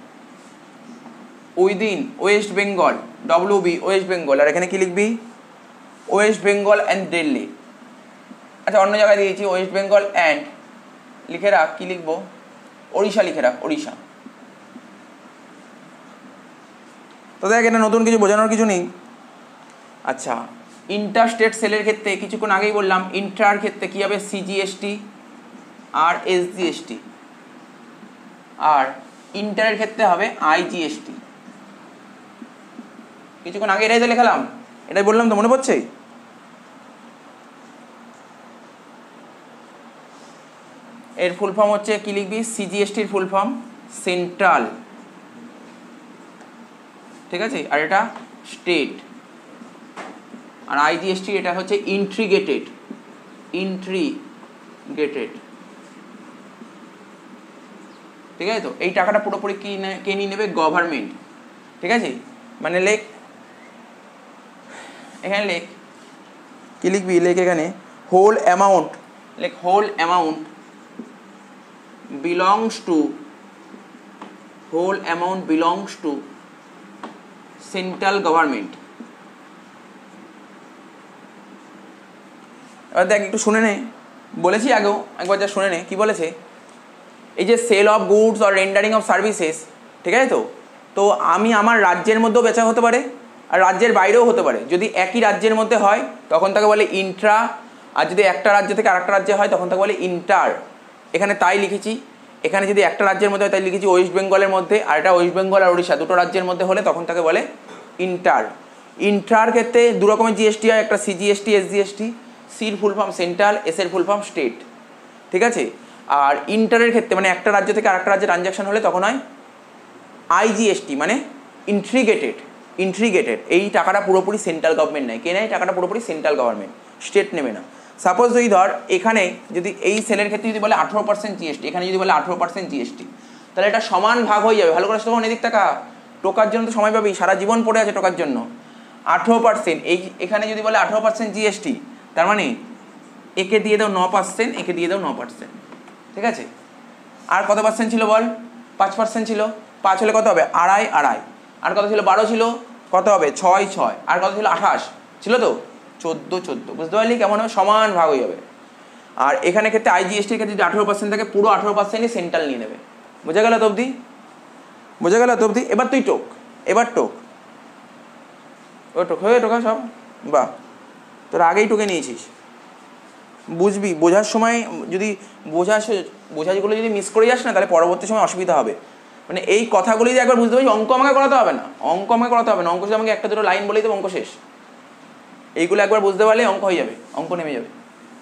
within West Bengal, W B West Bengal, আর এখানে কি লিখবি ওয়েস্ট বেঙ্গল অ্যান্ড দিল্লি। আচ্ছা অন্য জায়গায় দিয়েছি ওয়েস্ট বেঙ্গল অ্যান্ড, লিখে রাখ কি লিখবো ওড়িশা লিখে রাখ ওড়িশা। তো দেখ এটা নতুন কিছু বোঝানোর কিছু নেই। আচ্ছা ইন্টার স্টেট সেলের ক্ষেত্রে কিছুক্ষণ আগেই বললাম, ইন্টার ক্ষেত্রে কী হবে সিজিএসটি আর এসজিএসটি, আর ইন্টারের ক্ষেত্রে হবে আইজিএসটি। কিছুক্ষণ আগে এটাই তো লেখালাম, এটাই বললাম তো, মনে পড়ছে? এর ফুল ফর্ম হচ্ছে কি লিখবি, সিজিএসটির ফুল ফর্ম সেন্ট্রাল, ঠিক আছে, আর এটা স্টেট, আর আইজিএসটি এটা হচ্ছে ইন্ট্রিগেটেড, ইন্ট্রিগেটেড, ঠিক আছে। তো এই টাকাটা পুরোপুরি কি কে নিয়ে নেবে, গভর্নমেন্ট, ঠিক আছে। মানে লেখ এখানে লেখ কি লিখবি, লেখ এখানে হোল অ্যামাউন্ট, লেখ whole amount belongs to whole amount belongs to central government। এবার দেখ একটু শুনে নে, বলেছি আগেও একবার যা শুনে নে কি বলেছে, এই যে sale of goods or rendering of services, ঠিক আছে। তো তো আমি আমার রাজ্যের মধ্যেও বেচা হতে পারে আর রাজ্যের বাইরেও হতে পারে। যদি একই রাজ্যের মধ্যে হয় তখন তাকে বলে ইন্ট্রা, আর যদি একটা রাজ্য থেকে আরেকটা রাজ্যে হয় তখন তাকে বলে ইন্টার। এখানে তাই লিখেছি, এখানে যদি একটা রাজ্যের মধ্যে হয় তাই লিখেছি ওয়েস্ট বেঙ্গলের মধ্যে, আর এটা ওয়েস্ট বেঙ্গল আর উড়িষ্যা দুটো রাজ্যের মধ্যে হলে তখন তাকে বলে ইন্টার। ইন্টার ক্ষেত্রে দু রকমের জিএসটি হয়, একটা সিজিএসটি এসজিএসটি, সির ফুল ফর্ম সেন্ট্রাল, এসের ফুল ফর্ম স্টেট, ঠিক আছে। আর ইন্টারের ক্ষেত্রে মানে একটা রাজ্য থেকে আরেকটা রাজ্যে ট্রানজ্যাকশন হলে তখন হয় আইজিএসটি, মানে ইন্ট্রিগেটেড, ইন্ট্রিগেটেড। এই টাকাটা পুরোপুরি সেন্ট্রাল গভর্নমেন্ট নেয়, কে নেয় টাকাটা পুরোপুরি সেন্ট্রাল গভর্নমেন্ট, স্টেট নেবে না। সাপোজ যদি ধর এখানে যদি এই সেলের ক্ষেত্রে যদি বলে আঠেরো পার্সেন্ট জিএসটি, এখানে যদি বলে আঠেরো পার্সেন্ট জিএসটি, তাহলে এটা সমান ভাগ হয়ে যাবে। ভালো করে তখন এদিক টাকা টোকার জন্য তো সময় পাবি, সারা জীবন পড়ে আছে টোকার জন্য। আঠেরো পার্সেন্ট এই এখানে যদি বলে আঠেরো পার্সেন্ট জিএসটি, তার মানে একে দিয়ে দাও ন পার্সেন্ট, একে দিয়ে দাও ন পার্সেন্ট, ঠিক আছে। আর কত পার্সেন্ট ছিল বল, পাঁচ পার্সেন্ট ছিল, পাঁচ হলে কত হবে আড়াই আড়াই, আর কত ছিল বারো ছিল, কত হবে ছয় ছয়, আর কত ছিল আঠাশ ছিল, তো চোদ্দো চোদ্দো, বুঝতে পারলি কেমন হবে, সমান ভাগ হয়ে যাবে। আর এখানে ক্ষেত্রে আইজিএসটির ক্ষেত্রে যদি আঠেরো পার্সেন্ট থাকে পুরো আঠেরো পার্সেন্টই সেন্ট্রাল নিয়ে নেবে। বোঝা গেল তো অবধি, বোঝা গেল তো অবধি। এবার তুই টোক, এবার টোক, এবার টোক হয়ে টোকা সব, বাহ তোর আগেই টোকে নিয়েছিস। বুঝবি বোঝার সময় যদি বোঝা বোঝাগুলো যদি মিস করে যাস না তাহলে পরবর্তী সময় অসুবিধা হবে। মানে এই কথাগুলি যদি একবার বুঝতে পারছিস, অঙ্ক আমাকে করাতে হবে না, অঙ্ক আমাকে করাতে হবে না, অঙ্ক শুধু আমাকে একটা দুটো লাইন বলেই দেবো, অঙ্ক শেষ। এইগুলো একবার বুঝতে পারলে অঙ্ক হয়ে যাবে, অঙ্ক নেমে যাবে।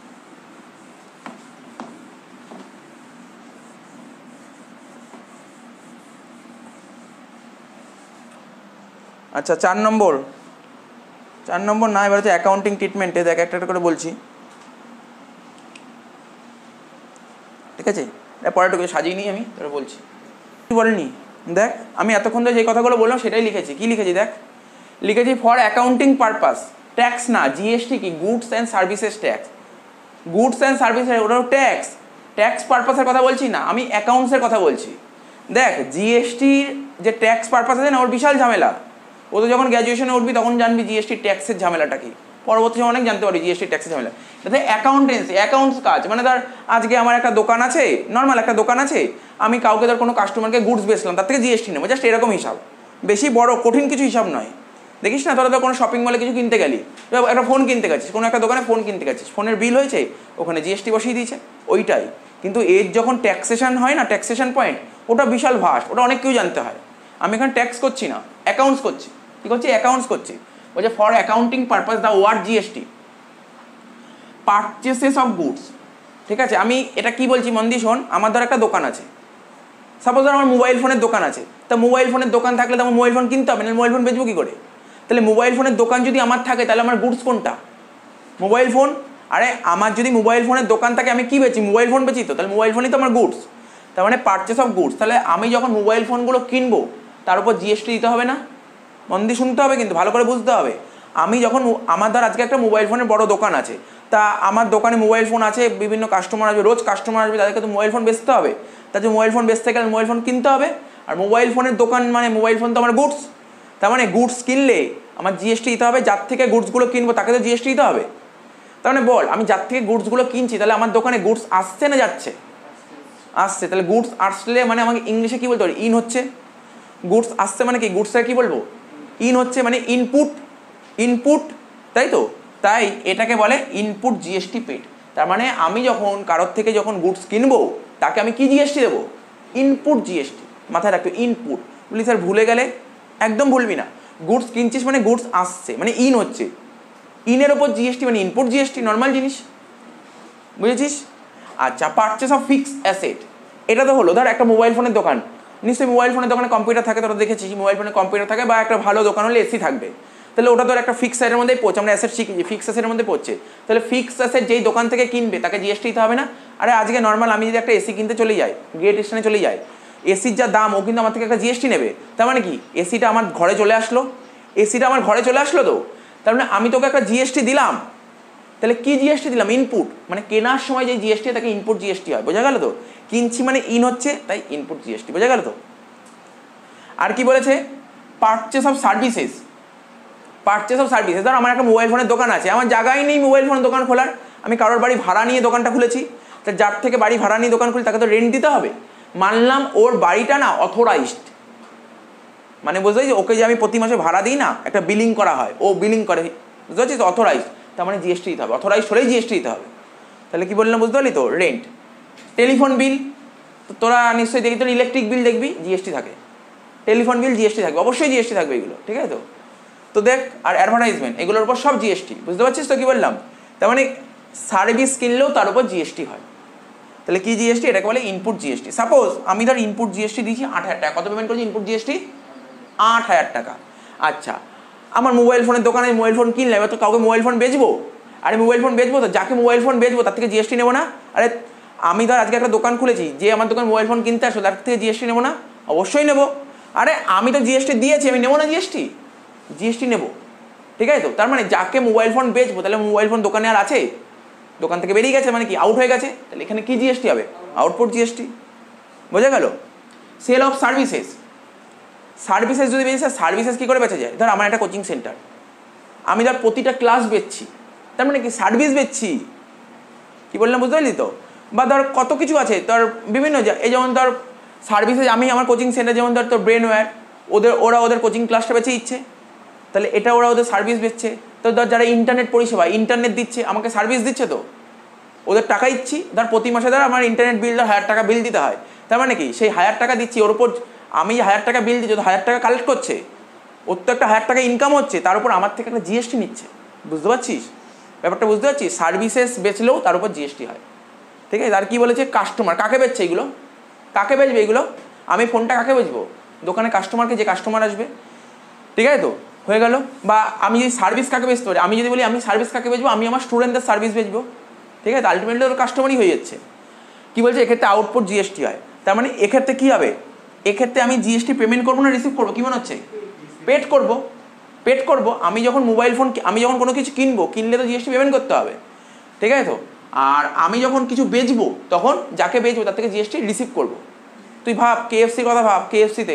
আচ্ছা চার নম্বর, চার নম্বর না এবার হচ্ছে অ্যাকাউন্টিং ট্রিটমেন্টে, দেখ একটা একটা করে বলছি, ঠিক আছে। পরেরটা সাজিয়ে নিই আমি, তোরা বলছি বলিনি। দেখ আমি এতক্ষণ ধরে যে কথাগুলো বললাম সেটাই লিখেছি। কি লিখেছি দেখ, লিখেছি ফর অ্যাকাউন্টিং পারপাস, ট্যাক্স না, জিএসটি কি, goods and services tax, goods and services ওটাও ট্যাক্স, ট্যাক্স পারপাসের কথা বলছি না, আমি অ্যাকাউন্টসের কথা বলছি। দেখ জিএসটির যে ট্যাক্স পারপাস আছে না, ওর বিশাল ঝামেলা। ও তো যখন গ্র্যাজুয়েশনে উঠবি তখন জানবি জিএসটির ট্যাক্সের ঝামেলাটা কি, পরবর্তী সময় অনেক জানতে পারি জিএসটির ট্যাক্সের ঝামেলা। তাতে অ্যাকাউন্টেন্সি, অ্যাকাউন্টস কাজ, মানে ধর আজকে আমার একটা দোকান আছে, নর্মাল একটা দোকান আছে, আমি কাউকে ধর কোনো কাস্টমারকে গুডস বেচলাম, তার থেকে জিএসটি নেবো, জাস্ট এরকম হিসাব, বেশি বড় কঠিন কিছু হিসাব নয়। দেখিস না তোরা তো কোনো শপিং মলে কিছু কিনতে গেলি, একটা ফোন কিনতে গেছিস, কোনো একটা দোকানে ফোন কিনতে গেছিস, ফোনের বিল হয়েছে, ওখানে জিএসটি বসিয়ে দিয়েছে, ওইটাই। কিন্তু এর যখন ট্যাক্সেশন হয় না, ট্যাক্সেশন পয়েন্ট, ওটা বিশাল ভাস্ট, ওটা অনেক কিছু জানতে হয়। আমি এখানে ট্যাক্স করছি না, অ্যাকাউন্টস করছি। কী করছি, অ্যাকাউন্টস করছি। বলছে for accounting purpose the word GST, purchases of goods, ঠিক আছে। আমি এটা কি বলছি মন দিয়ে শোন, আমার ধর একটা দোকান আছে, সাপোজ ধর আমার মোবাইল ফোনের দোকান আছে, তা মোবাইল ফোনের দোকান থাকলে তো আমার মোবাইল ফোন কিনতে হবে না, মোবাইল ফোন বেচবো কী করে? তাহলে মোবাইল ফোনের দোকান যদি আমার থাকে তাহলে আমার গুডস কোনটা, মোবাইল ফোন। আরে আমার যদি মোবাইল ফোনের দোকান থাকে আমি কী বেচি, মোবাইল ফোন বেচি তো, তাহলে মোবাইল ফোনই তো আমার গুডস। তার মানে পারচেস অফ গুডস, তাহলে আমি যখন মোবাইল ফোনগুলো কিনবো তার উপর জিএসটি দিতে হবে না? মন দিয়ে শুনতে হবে, কিন্তু ভালো করে বুঝতে হবে। আমি যখন আমার ধর আজকে একটা মোবাইল ফোনের বড় দোকান আছে, তা আমার দোকানে মোবাইল ফোন আছে, বিভিন্ন কাস্টমার আসবে, রোজ কাস্টমার আসবে, তাদেরকে তো মোবাইল ফোন বেচতে হবে। তার যে মোবাইল ফোন বেচতে গেলে মোবাইল ফোন কিনতে হবে, আর মোবাইল ফোনের দোকান মানে মোবাইল ফোন তো আমার গুডস, তার মানে গুডস কিনলে আমার জিএসটি দিতে হবে, যার থেকে গুডসগুলো কিনবো তাকে তো জিএসটি দিতে হবে। তার মানে বল আমি যার থেকে গুডসগুলো কিনছি তাহলে আমার দোকানে গুডস আসছে না যাচ্ছে? আসছে। তাহলে গুডস আসলে মানে আমাকে ইংলিশে কী বলতে পারি? ইন হচ্ছে। গুডস আসছে মানে কি? গুডসটা কী বলবো? ইন হচ্ছে, মানে ইনপুট, ইনপুট, তাই তো? তাই এটাকে বলে ইনপুট জিএসটি পেড। তার মানে আমি যখন কারোর থেকে যখন গুডস কিনবো তাকে আমি কি জিএসটি দেবো? Input GST. মাথায় রাখবে ইনপুট। বলি স্যার ভুলে গেলে? একদম ভুলবি না। গুডস কিনছিস মানে গুডস আসছে, মানে ইন হচ্ছে, ইনের ওপর জিএসটি মানে ইনপুট জিএসটি, নর্মাল জিনিস, বুঝেছিস? আচ্ছা, পারচেস অফ ফিক্সড অ্যাসেট, এটা তো হলো ধর একটা মোবাইল ফোনের দোকান, নিশ্চয়ই মোবাইল ফোনের দোকানে কম্পিউটার থাকে, তোরা দেখেছিস মোবাইল ফোনে কম্পিউটার থাকে, বা একটা ভালো দোকান হলে এসি থাকবে, তাহলে ওটা তো একটা ফিক্সড অ্যাসেটের মধ্যেই পড়ছে, আমরা অ্যাসেট শিখেছি ফিক্সড অ্যাসেটের মধ্যে পড়ছে। তাহলে ফিক্সড অ্যাসেট যেই দোকান থেকে কিনবে তাকে জিএসটি দিতে হবে না? আরে আজকে নর্মাল আমি যদি একটা এসি কিনতে চলে যাই, গ্রেট স্টেশনে চলে যাই, এসির যা দাম ও কিন্তু আমার থেকে একটা জিএসটি নেবে। তার মানে কি এসিটা আমার ঘরে চলে আসলো, এসিটা আমার ঘরে চলে আসলো তো, তার মানে আমি তোকে একটা জিএসটি দিলাম। তাহলে কি জিএসটি দিলাম? ইনপুট, মানে কেনার সময় যে জিএসটি তাকে ইনপুট জিএসটি হয়, বোঝা গেল তো? কিনছি মানে ইন হচ্ছে, তাই ইনপুট জিএসটি, বোঝা গেল তো? আর কি বলেছে? Purchase of services, purchase of services, ধর আমার একটা মোবাইল ফোনের দোকান আছে, আমার জায়গায় নেই মোবাইল ফোনের দোকান খোলার, আমি কারোর বাড়ি ভাড়া নিয়ে দোকানটা খুলেছি, তা যার থেকে বাড়ি ভাড়া নিয়ে দোকান খুলি তাকে তো রেন্ট দিতে হবে। মানলাম ওর বাড়িটা না অথরাইজড, মানে বুঝতে পারছি ওকে যে আমি প্রতি মাসে ভাড়া দিই না, একটা বিলিং করা হয়, ও বিলিং করে, বুঝতে পারছিস? অথরাইজড, তার মানে জিএসটি দিতে হবে, অথরাইজড হলেই জিএসটি দিতে হবে। তাহলে কি বললাম বুঝতে পারলি তো? রেন্ট। টেলিফোন বিল, তো তোরা নিশ্চয়ই দেখবি, তোর ইলেকট্রিক বিল দেখবি জিএসটি থাকে, টেলিফোন বিল জিএসটি থাকবে, অবশ্যই জিএসটি থাকবে এগুলো, ঠিক আছে তো? তো দেখ, আর অ্যাডভার্টাইজমেন্ট এগুলোর উপর সব জিএসটি, বুঝতে পারছিস তো কি বললাম? তার মানে সার্ভিস কিনলেও তার উপর জিএসটি হয়। তাহলে কি জিএসটি? এটাকে বলে ইনপুট জিএসটি। সাপোজ আমি ধর ইনপুট জিএসটি দিয়েছি আট হাজার টাকা, কত পেমেন্ট করেছি ইনপুট জিএসটি? আট হাজার টাকা। আচ্ছা, আমার মোবাইল ফোনের দোকানে মোবাইল ফোন কিনলে এবার তো কাউকে মোবাইল ফোন বেচবো, আরে মোবাইল ফোন বেচবো তো যাকে মোবাইল ফোন বেচবো তার থেকে জিএসটি নেবো না? আরে আমি ধর আজকে একটা দোকান খুলেছি, যে আমার দোকান মোবাইল ফোন কিনতে আসো তার থেকে জিএসটি নেবো না? অবশ্যই নেবো। আরে আমি তো জিএসটি দিয়েছি, আমি নেবো না জিএসটি? জিএসটি নেবো, ঠিক আছে তো? তার মানে যাকে মোবাইল ফোন বেচবো, তাহলে মোবাইল ফোন দোকানে আর আছে? দোকান থেকে বেরিয়ে গেছে, মানে কি আউট হয়ে গেছে, তাহলে এখানে কি জিএসটি হবে? আউটপুট জিএসটি, বোঝা গেল? সেল অফ সার্ভিসেস, সার্ভিসেস যদি বেশি, সার্ভিসেস কী করে বেচা যায়? ধর আমার একটা কোচিং সেন্টার, আমি ধর প্রতিটা ক্লাস বেচছি, তার মানে কি সার্ভিস বেচছি, কি বললাম বুঝতে পারলি তো? বা ধর কত কিছু আছে তোর বিভিন্ন, এই যেমন ধর সার্ভিসেস, আমি আমার কোচিং সেন্টার যেমন ধর তোর ব্রেনওয়্যার, ওদের ওরা ওদের কোচিং ক্লাসটা বেচে দিচ্ছে, তাহলে এটা ওরা ওদের সার্ভিস বেচছে। তো ধর যারা ইন্টারনেট পরিষেবা, ইন্টারনেট দিচ্ছে আমাকে সার্ভিস দিচ্ছে, তো ওদের টাকা দিচ্ছি, ধর প্রতি মাসে ধর আমার ইন্টারনেট বিল ধর হাজার টাকা বিল দিতে হয়, তার মানে কি সেই হাজার টাকা দিচ্ছি, ওর উপর আমি হাজার টাকা বিল দিচ্ছি, হাজার টাকা কালেক্ট করছে, ওর তো একটা হাজার টাকা ইনকাম হচ্ছে, তার উপর আমার থেকে একটা জিএসটি নিচ্ছে, বুঝতে পারছিস ব্যাপারটা? বুঝতে পারছিস? সার্ভিসেস বেচলেও তার উপর জিএসটি হয়, ঠিক আছে? আর কি বলেছে? কাস্টমার, কাকে বেচছে এগুলো? কাকে বেচবে এগুলো? আমি ফোনটা কাকে বেচবো? দোকানে কাস্টমারকে, যে কাস্টমার আসবে, ঠিক আছে তো? হয়ে গেল। বা আমি যদি সার্ভিস কাকে বেচতে পারি, আমি যদি বলি আমি সার্ভিস কাকে বেচবো, আমি আমার স্টুডেন্টদের সার্ভিস বেচবো, ঠিক আছে? আলটিমেটলি ওর কাস্টমারই হয়ে যাচ্ছে। কী বলছে? এক্ষেত্রে আউটপুট জিএসটি হয়। তার মানে এক্ষেত্রে কী হবে? এক্ষেত্রে আমি জিএসটি পেমেন্ট করবো না রিসিভ করবো? কী মনে হচ্ছে? পেড করবো, পেড করবো। আমি যখন মোবাইল ফোন, আমি যখন কোনো কিছু কিনবো, কিনলে তো জিএসটি পেমেন্ট করতে হবে, ঠিক আছে তো? আর আমি যখন কিছু বেচবো, তখন যাকে বেচবো তার থেকে জিএসটি রিসিভ করবো। তুই ভাব কেএফসির কথা ভাব, কেএফসিতে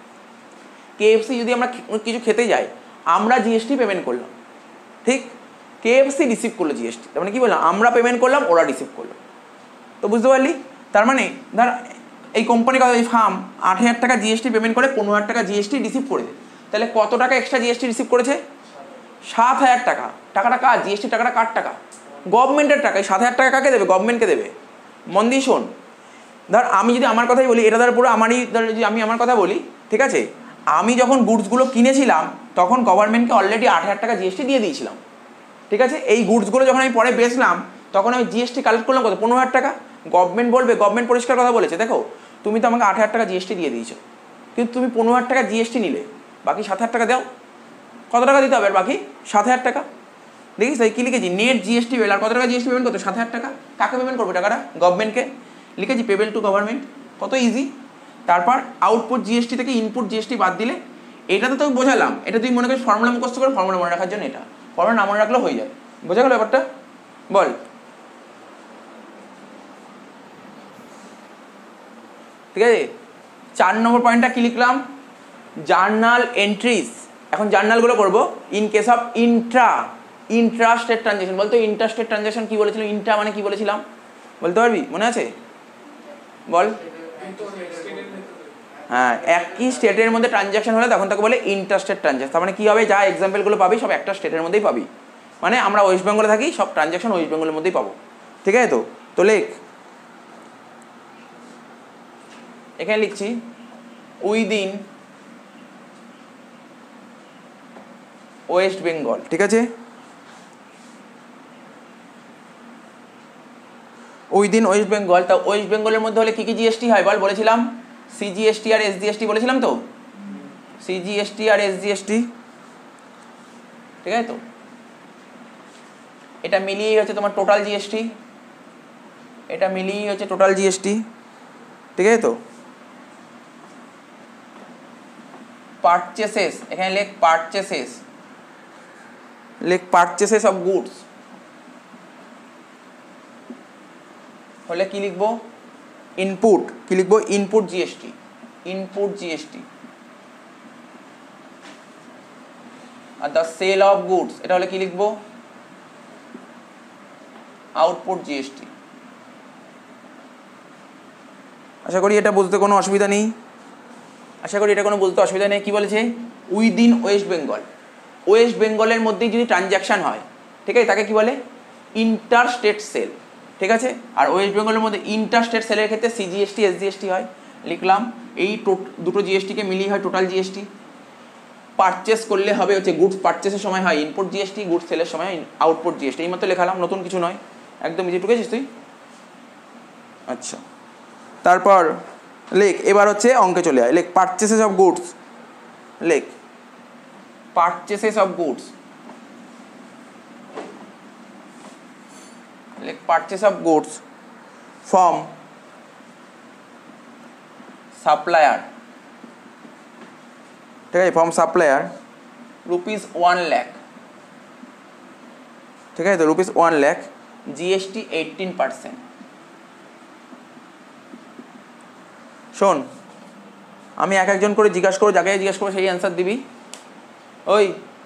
কেএফসি যদি আমরা কিছু খেতে যাই, আমরা জিএসটি পেমেন্ট করলাম, ঠিক? কেএফসি রিসিভ করলো জিএসটি, তার মানে কী বললাম? আমরা পেমেন্ট করলাম, ওরা রিসিভ করলো। তো বুঝতে পারলি? তার মানে ধর এই কোম্পানির কথা, এই ফার্ম আট হাজার টাকা জিএসটি পেমেন্ট করে পনেরো হাজার টাকা জিএসটি রিসিভ করেছে, তাহলে কত টাকা এক্সট্রা জিএসটি রিসিভ করেছে? সাত হাজার টাকা। টাকাটা কার? জিএসটি টাকাটা কার টাকা? গভর্নমেন্টের টাকা। এই সাত হাজার টাকা কাকে দেবে? গভর্নমেন্টকে দেবে। মন দিয়ে শোন, ধর আমি যদি আমার কথাই বলি, এটা ধর পুরো আমারই, ধর যদি আমি আমার কথা বলি, ঠিক আছে? আমি যখন গুডসগুলো কিনেছিলাম তখন গভর্নমেন্টকে অলরেডি আট হাজার টাকা জিএসটি দিয়ে দিয়েছিলাম, ঠিক আছে? এই গুডসগুলো যখন আমি পরে বেচলাম তখন আমি জিএসটি কালেক্ট করলাম কত? পনেরো হাজার টাকা। গভর্নমেন্ট বলবে, গভর্নমেন্ট পরিষ্কার কথা বলেছে, দেখো তুমি তো আমাকে আট হাজার টাকা জিএসটি দিয়ে দিয়েছো, কিন্তু তুমি পনেরো হাজার টাকা জিএসটি নিলে, বাকি সাত হাজার টাকা দাও। কত টাকা দিতে হবে? আর বাকি সাত হাজার টাকা। দেখিস তাই কী লিখেছি? নেট জিএসটি বিল, আর কত টাকা জিএসটি পেমেন্ট করতো? সাত হাজার টাকা। কাকে পেমেন্ট করবে টাকাটা? গভর্নমেন্টকে। লিখেছি পেবেল টু গভর্নমেন্ট, কত ইজি। তারপর আউটপুট জিএসটি থেকে ইনপুট জিএসটি বাদ দিলে, এটা তো তোকে বোঝালাম, এটা তুই মনে করিস ফর্মুলা মুখস্থ করে, ফর্মুলা মনে রাখার জন্য এটা, ফর্মুলা না মনে রাখলেও হয়ে যায়। বোঝা গেল ব্যাপারটা? বল। ঠিক আছে। চার নম্বর পয়েন্টটা কি লিখলাম, জার্নাল এন্ট্রিজ। এখন জার্নালগুলো করবো in case of intra intra state transaction. বলতো ইন্ট্রা স্টেট ট্রানজেকশন কি বলেছিলাম, ইন্ট্রা মানে কি বলেছিলাম বলতে পারবি, মনে আছে বল? হ্যাঁ, একই স্টেটের মধ্যে ট্রানজ্যাকশন হলে তখন তাকে বলে ইন্টারস্টেট ট্রানজ্যাকশন। তার মানে কি হবে, যা এক্সাম্পলগুলো পাবি সব একটা স্টেটের মধ্যেই পাবি, মানে আমরা ওয়েস্ট বেঙ্গলে থাকি, সব ট্রানজ্যাকশন ওয়েস্ট বেঙ্গলের মধ্যেই পাবো। ঠিক আছে তো তো লেখ, এখানে লিখছি উইদিন ওয়েস্ট বেঙ্গল। ঠিক আছে, উইদিন ওয়েস্ট বেঙ্গল। তা ওয়েস্ট বেঙ্গলের মধ্যে হলে কি কি জিএসটি হয় বল? বলেছিলাম সিজিএসটি আর এসজিএসটি বলেছিলাম তো, সিজিএসটি আর এসজিএসটি। ঠিক আছে তো, এটা মিলিয়ে হচ্ছে তোমার টোটাল জিএসটি, এটা মিলিয়ে হচ্ছে টোটাল জিএসটি। ঠিক আছে তো, পারচেসেস, এখানে লেখ পারচেসেস, লেখ পারচেসেস অফ গুডস হলে কি লিখবো, ইনপুট। কি লিখবো, ইনপুট জিএসটি, ইনপুট জিএসটি। আর দ্য সেল অফ গুডস এটা হলে কি লিখবো, আউটপুট জিএসটি। আশা করি এটা বুঝতে কোনো অসুবিধা নেই, আশা করি এটা কোনো বুঝতে অসুবিধা নেই। কি বলেছে, উইদিন ওয়েস্ট বেঙ্গল, ওয়েস্ট বেঙ্গলের মধ্যেই যদি ট্রানজ্যাকশন হয়, ঠিক আছে, তাকে কি বলে ইন্টার স্টেট সেল। ঠিক আছে, আর ওয়েস্ট বেঙ্গলের মধ্যে ইন্টার স্টেট সেলের ক্ষেত্রে সিজিএসটি এসজিএসটি হয়। লিখলাম এই দুটো জিএসটিকে মিলিয়ে হয় টোটাল জিএসটি। পারচেস করলে হবে হচ্ছে গুডস পারচেসের সময় হয় ইনপুট জিএসটি, গুডস সেলের সময় আউটপুট জিএসটি। এই মতো লেখালাম, নতুন কিছু নয়, একদম ইজি। টুকেছিস তুই? আচ্ছা, তারপর লেখ, এবার হচ্ছে অঙ্কে চলে আয়। লেখ পারচেসেস অফ গুডস, লেখ পারচেসেস অফ গুডস, লেখ purchase of goods from supplier. ঠিক আছে, from supplier rupees one lakh. ঠিক আছে তো, rupees one lakh, GST eighteen percent. শোন, আমি এক একজন করে জিজ্ঞাসা করবো, যাকে জিজ্ঞাসা করবো সেই অ্যান্সার দিবি। ওই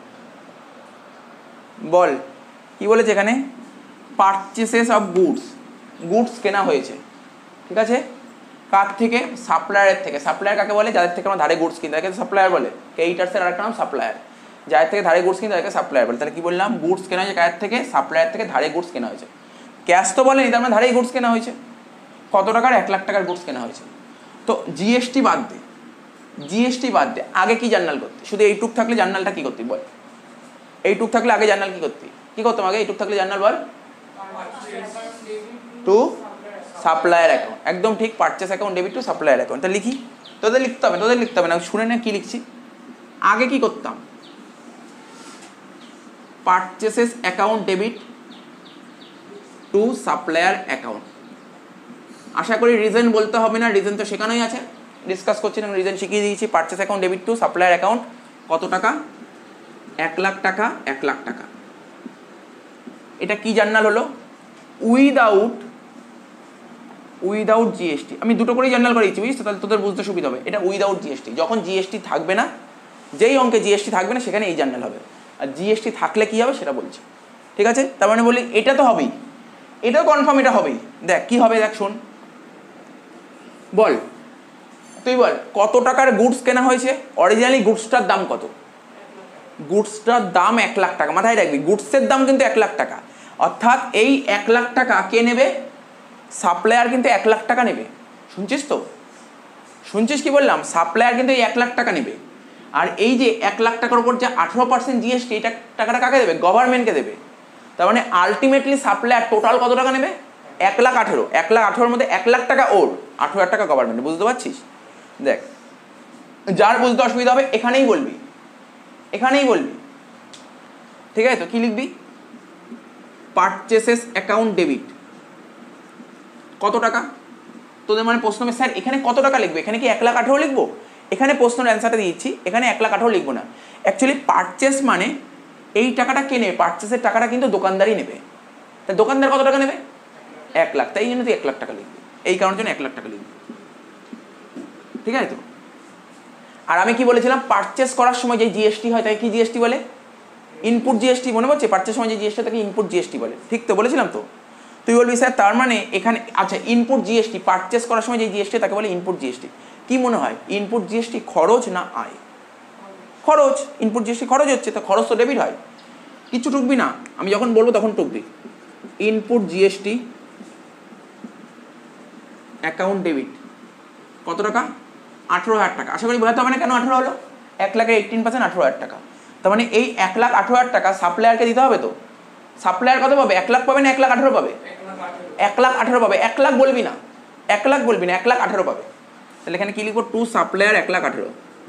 বল কি বলেছে এখানে, পারচেসেস অফ গুডস, গুডস কেনা হয়েছে। ঠিক আছে, কার থেকে, সাপ্লায়ারের থেকে। সাপ্লায়ার কাকে বলে, যাদের থেকে আমরা ধারে গুডস কিনি তাদেরকে সাপ্লায়ার বলে। ক্রেডিটার্সের আরেকটা নাম সাপ্লায়ার, যাদের থেকে ধারে গুডস কিনি তাদেরকে সাপ্লায়ার বলে। তাহলে কি বললাম, গুডস কেনা হয়েছে কার থেকে, সাপ্লায়ার থেকে, ধারে গুডস কেনা হয়েছে। ক্যাশ তো বলেনি, তার মানে ধারেই গুডস কেনা হয়েছে। কত টাকার, এক লাখ টাকার গুডস কেনা হয়েছে। তো জিএসটি বাদ দে, জিএসটি বাদ দে, আগে কি জার্নাল করতে, শুধু এইটুক থাকলে জার্নালটা কি করতে বল, এইটুক থাকলে আগে জার্নাল কি করতে, কি করতাম আগে এইটুক থাকলে জার্নাল বল, টু সাপ্লায়ার অ্যাকাউন্ট। একদম ঠিক, purchase account debit to supplier account. তা লিখি, তোদের লিখতে হবে, তোদের লিখতে হবে না, শুনে না কি লিখছি। আগে কি করতাম, purchases account debit to supplier account. আশা করি রিজন বলতে হবে না, রিজন তো শেখানোই আছে, ডিসকাস করছি না, রিজন শিখিয়ে দিয়েছি। Purchase account debit to supplier account কত টাকা, এক লাখ টাকা, এক লাখ টাকা। এটা কি জার্নাল হলো, উইদাউট উইদাউট জিএসটি। আমি দুটো করেই জার্নাল করেছি, বুঝিস, তাহলে তোদের বুঝতে সুবিধা হবে। এটা উইদাউট জিএসটি, যখন জিএসটি থাকবে না, যেই অঙ্কে জিএসটি থাকবে না সেখানে এই জার্নাল হবে। আর জিএসটি থাকলে কি হবে সেটা বলছি। ঠিক আছে, তার মানে বলি এটা তো হবেই, এটাও কনফার্ম এটা হবেই। দেখ কি হবে, দেখ শোন, বল তুই বল কত টাকার গুডস কেনা হয়েছে। অরিজিনালি গুডসটার দাম কত, গুডসটার দাম এক লাখ টাকা। মাথায় রাখবি, গুডসের দাম কিন্তু এক লাখ টাকা, অর্থাৎ এই এক লাখ টাকা কে নেবে, সাপ্লায়ার কিন্তু এক লাখ টাকা নেবে। শুনছিস তো, শুনছিস কি বললাম, সাপ্লায়ার কিন্তু এই এক লাখ টাকা নেবে। আর এই যে এক লাখ টাকার উপর যে আঠেরো পার্সেন্ট জিএসটি, এটা টাকাটা কাকে দেবে, গভর্নমেন্টকে দেবে। তার মানে আলটিমেটলি সাপ্লায়ার টোটাল কত টাকা নেবে, এক লাখ আঠেরো। এক লাখ আঠেরোর মধ্যে এক লাখ টাকা ওর, আঠেরো হাজার টাকা গভর্নমেন্ট। বুঝতে পারছিস? দেখ, যার বুঝতে অসুবিধা হবে এখানেই বলবি, এখানেই বলবি। ঠিক আছে তো, কি লিখবি, পারচেসেস অ্যাকাউন্ট ডেবিট কত টাকা। তোদের মানে প্রশ্ন স্যার এখানে কত টাকা লিখবে, এখানে কি এক লাখ আঠেরো লিখবো, এখানে প্রশ্নের অ্যান্সারটা দিচ্ছি, এখানে এক লাখ আঠেরো লিখবো না। অ্যাকচুয়ালি পারচেস মানে এই টাকাটা কে নেবে, পারচেসের টাকাটা কিন্তু দোকানদারই নেবে। তাই দোকানদার কত টাকা নেবে, এক লাখ, তাই জন্য তুই এক লাখ টাকা লিখবি, এই কারণের জন্য এক লাখ টাকা লিখবি। ঠিক আছে তো। আর আমি কি বলেছিলাম, পারচেস করার সময় যে জিএসটি হয় তাকে কি জিএসটি বলে? Input GST. মনে পড়ছে? পারচেস সময় যে জিএসটি তাকে ইনপুট জিএসটি বলে, ঠিক তো বলেছিলাম তো। তুই বলবি স্যার তার মানে এখানে আচ্ছা ইনপুট জিএসটি পারচেস করার সময় যে জিএসটি তাকে বলে ইনপুট জিএসটি। কি মনে হয় ইনপুট জিএসটি খরচ না আয়? খরচ। ইনপুট জিএসটি খরচ হচ্ছে, তো খরচ তো ডেবিট হয়, কিচ্ছু টুকবি না, আমি যখন বলবো তখন টুকবি। ইনপুট জিএসটি অ্যাকাউন্ট ডেবিট কত টাকা? আঠেরো হাজার টাকা। আশা করি বোঝাতে হবে না কেন আঠেরো হলো। এক লাখের এইটিন পার্সেন্ট আঠেরো হাজার টাকা। তার মানে এই এক লাখ আঠেরো হাজার টাকা সাপ্লায়ারকে দিতে হবে। তো সাপ্লায়ার কত পাবে? এক লাখ পাবে না এক লাখ আঠেরো পাবে? এক লাখ আঠেরো পাবে। এক লাখ বলবি না, এক লাখ বলবি না, এক লাখ আঠেরো পাবে। তাহলে এখানে কি লিখবো? টু সাপ্লায়ার এক লাখ আঠেরো।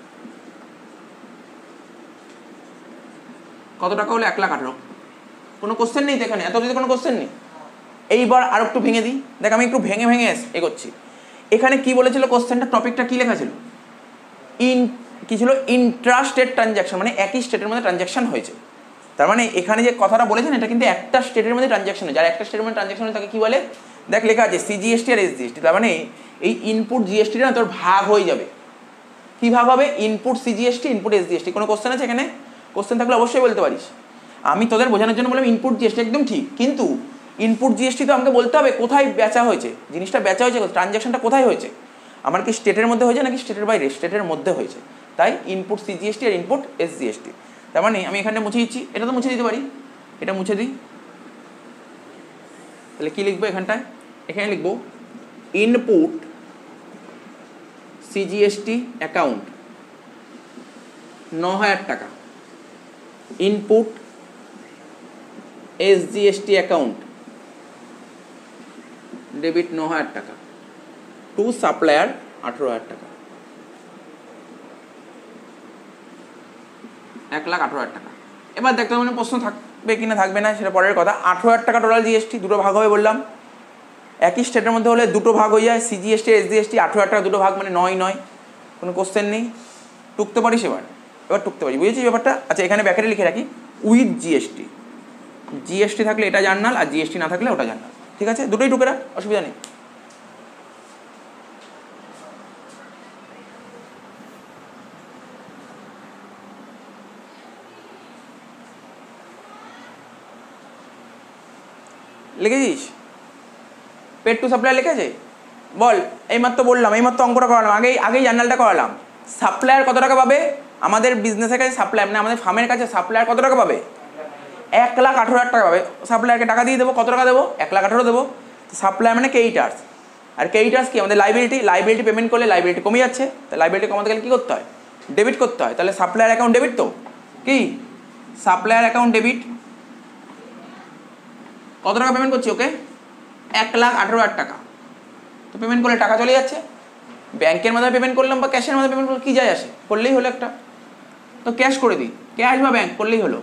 কত টাকা হলো? এক লাখ আঠেরো। কোনো কোশ্চেন নেই তো এখানে, এত যদি কোনো কোশ্চেন নেই। এইবার আর একটু ভেঙে দিই, দেখ আমি একটু ভেঙে ভেঙে এগোচ্ছি। এখানে কি বলেছিল কোশ্চেনটা, টপিকটা কি লেখা ছিল? ইন কি ছিল? ইন্ট্রা স্টেট ট্রানজ্যাকশন, মানে একই স্টেটের মধ্যে ট্রানজ্যাকশন হয়েছে। তার মানে এখানে যে কথাটা বলেছেন এটা কিন্তু একটা স্টেটের মধ্যে ট্রানজ্যাকশন হয়। যার একটা স্টেটের মধ্যে ট্রানজ্যাকশন হয় তাকে কি বলে? দেখ লেখা আছে সিজিএসটি আর এসজিএসটি। তার মানে এই ইনপুট জিএসটিটা না তোর ভাগ হয়ে যাবে। কি ভাগ হবে? Input CGST, input SGST. কোনো কোশ্চেন আছে এখানে? কোশ্চেন থাকলে অবশ্যই বলতে পারিস। আমি তোদের বোঝানোর জন্য বললাম ইনপুট জিএসটি একদম ঠিক, কিন্তু ইনপুট জিএসটি তো আমাকে বলতে হবে কোথায় বেচা হয়েছে, জিনিসটা বেচা হয়েছে, ট্রানজ্যাকশনটা কোথায় হয়েছে, আমার কি স্টেটের মধ্যে হয়েছে নাকি স্টেটের বাইরে? স্টেটের মধ্যে হয়েছে। তাই ইনপুট সিজিএসটি আর ইনপুট এসজিএসটি। তার মানে আমি এখানে মুছে দিচ্ছি, এটা তো মুছে দিতে পারি, এটা মুছে দিই। তাহলে কি লিখবো এখানটায়? এখানে লিখবো ইনপুট সিজিএসটি অ্যাকাউন্ট ন হাজার টাকা, ইনপুট এসজিএসটি অ্যাকাউন্ট ডেবিট ন হাজার টাকা, টু সাপ্লায়ার আঠেরো হাজার টাকা, এক লাখ আঠেরো হাজার টাকা। এবার দেখতে মানে প্রশ্ন থাকবে কিনা থাকবে না সেটা পরের কথা। আঠেরো হাজার টাকা টোটাল জিএসটি, দুটো ভাগ হবে বললাম। একই স্টেটের মধ্যে হলে দুটো ভাগ হয়ে যায়, সিজিএসটি এসজিএসটি। আঠেরো হাজার টাকা দুটো ভাগ মানে নয় নয়, কোনো কোশ্চেন নেই। টুকতে পারিস এবার, এবার টুকতে পারি, বুঝেছিস ব্যাপারটা? আচ্ছা এখানে ব্যাকেটে লিখে রাখি উইথ জিএসটি। জিএসটি থাকলে এটা জার্নাল, আর জিএসটি না থাকলে ওটা জার্নাল, ঠিক আছে? দুটোই টুকে রাখ, অসুবিধা নেই। লিখেছিস? পেড টু সাপ্লায়ার লিখেছে? বল। এইমাত্র বললাম, এইমাত্র অঙ্কটা করালাম, আগেই আগেই জার্নালটা করালাম। সাপ্লায়ার কত টাকা পাবে? আমাদের বিজনেসের কাছে সাপ্লায়ার মানে আমাদের ফার্মের কাছে সাপ্লায়ার কত টাকা পাবে? এক লাখ আঠেরো হাজার টাকা পাবে। সাপ্লায়ারকে টাকা দিয়ে দেবো, কত টাকা দেবো? এক লাখ আঠেরো দেবো। সাপ্লায়ার মানে ক্রেডিটার্স, আর ক্রেডিটার্স কি? আমাদের লাইবিলিটি। লাইবিলিটি পেমেন্ট করলে লাইবিলিটি কমে যাচ্ছে, তাই লাইবিলিটি কমাতে গেলে কী করতে হয়? ডেবিট করতে হয়। তাহলে সাপ্লায়ার অ্যাকাউন্ট ডেবিট, তো কি সাপ্লায়ার অ্যাকাউন্ট ডেবিট। কত টাকা পেমেন্ট করছি ওকে? এক লাখ আঠেরো হাজার টাকা। তো পেমেন্ট করলে টাকা চলে যাচ্ছে। ব্যাংকের মাধ্যমে পেমেন্ট করলাম বা ক্যাশের মাধ্যমে পেমেন্ট করলে কী যায় আসে? করলেই হলো একটা, তো ক্যাশ করে দিই, ক্যাশ বা ব্যাংক করলেই হলো।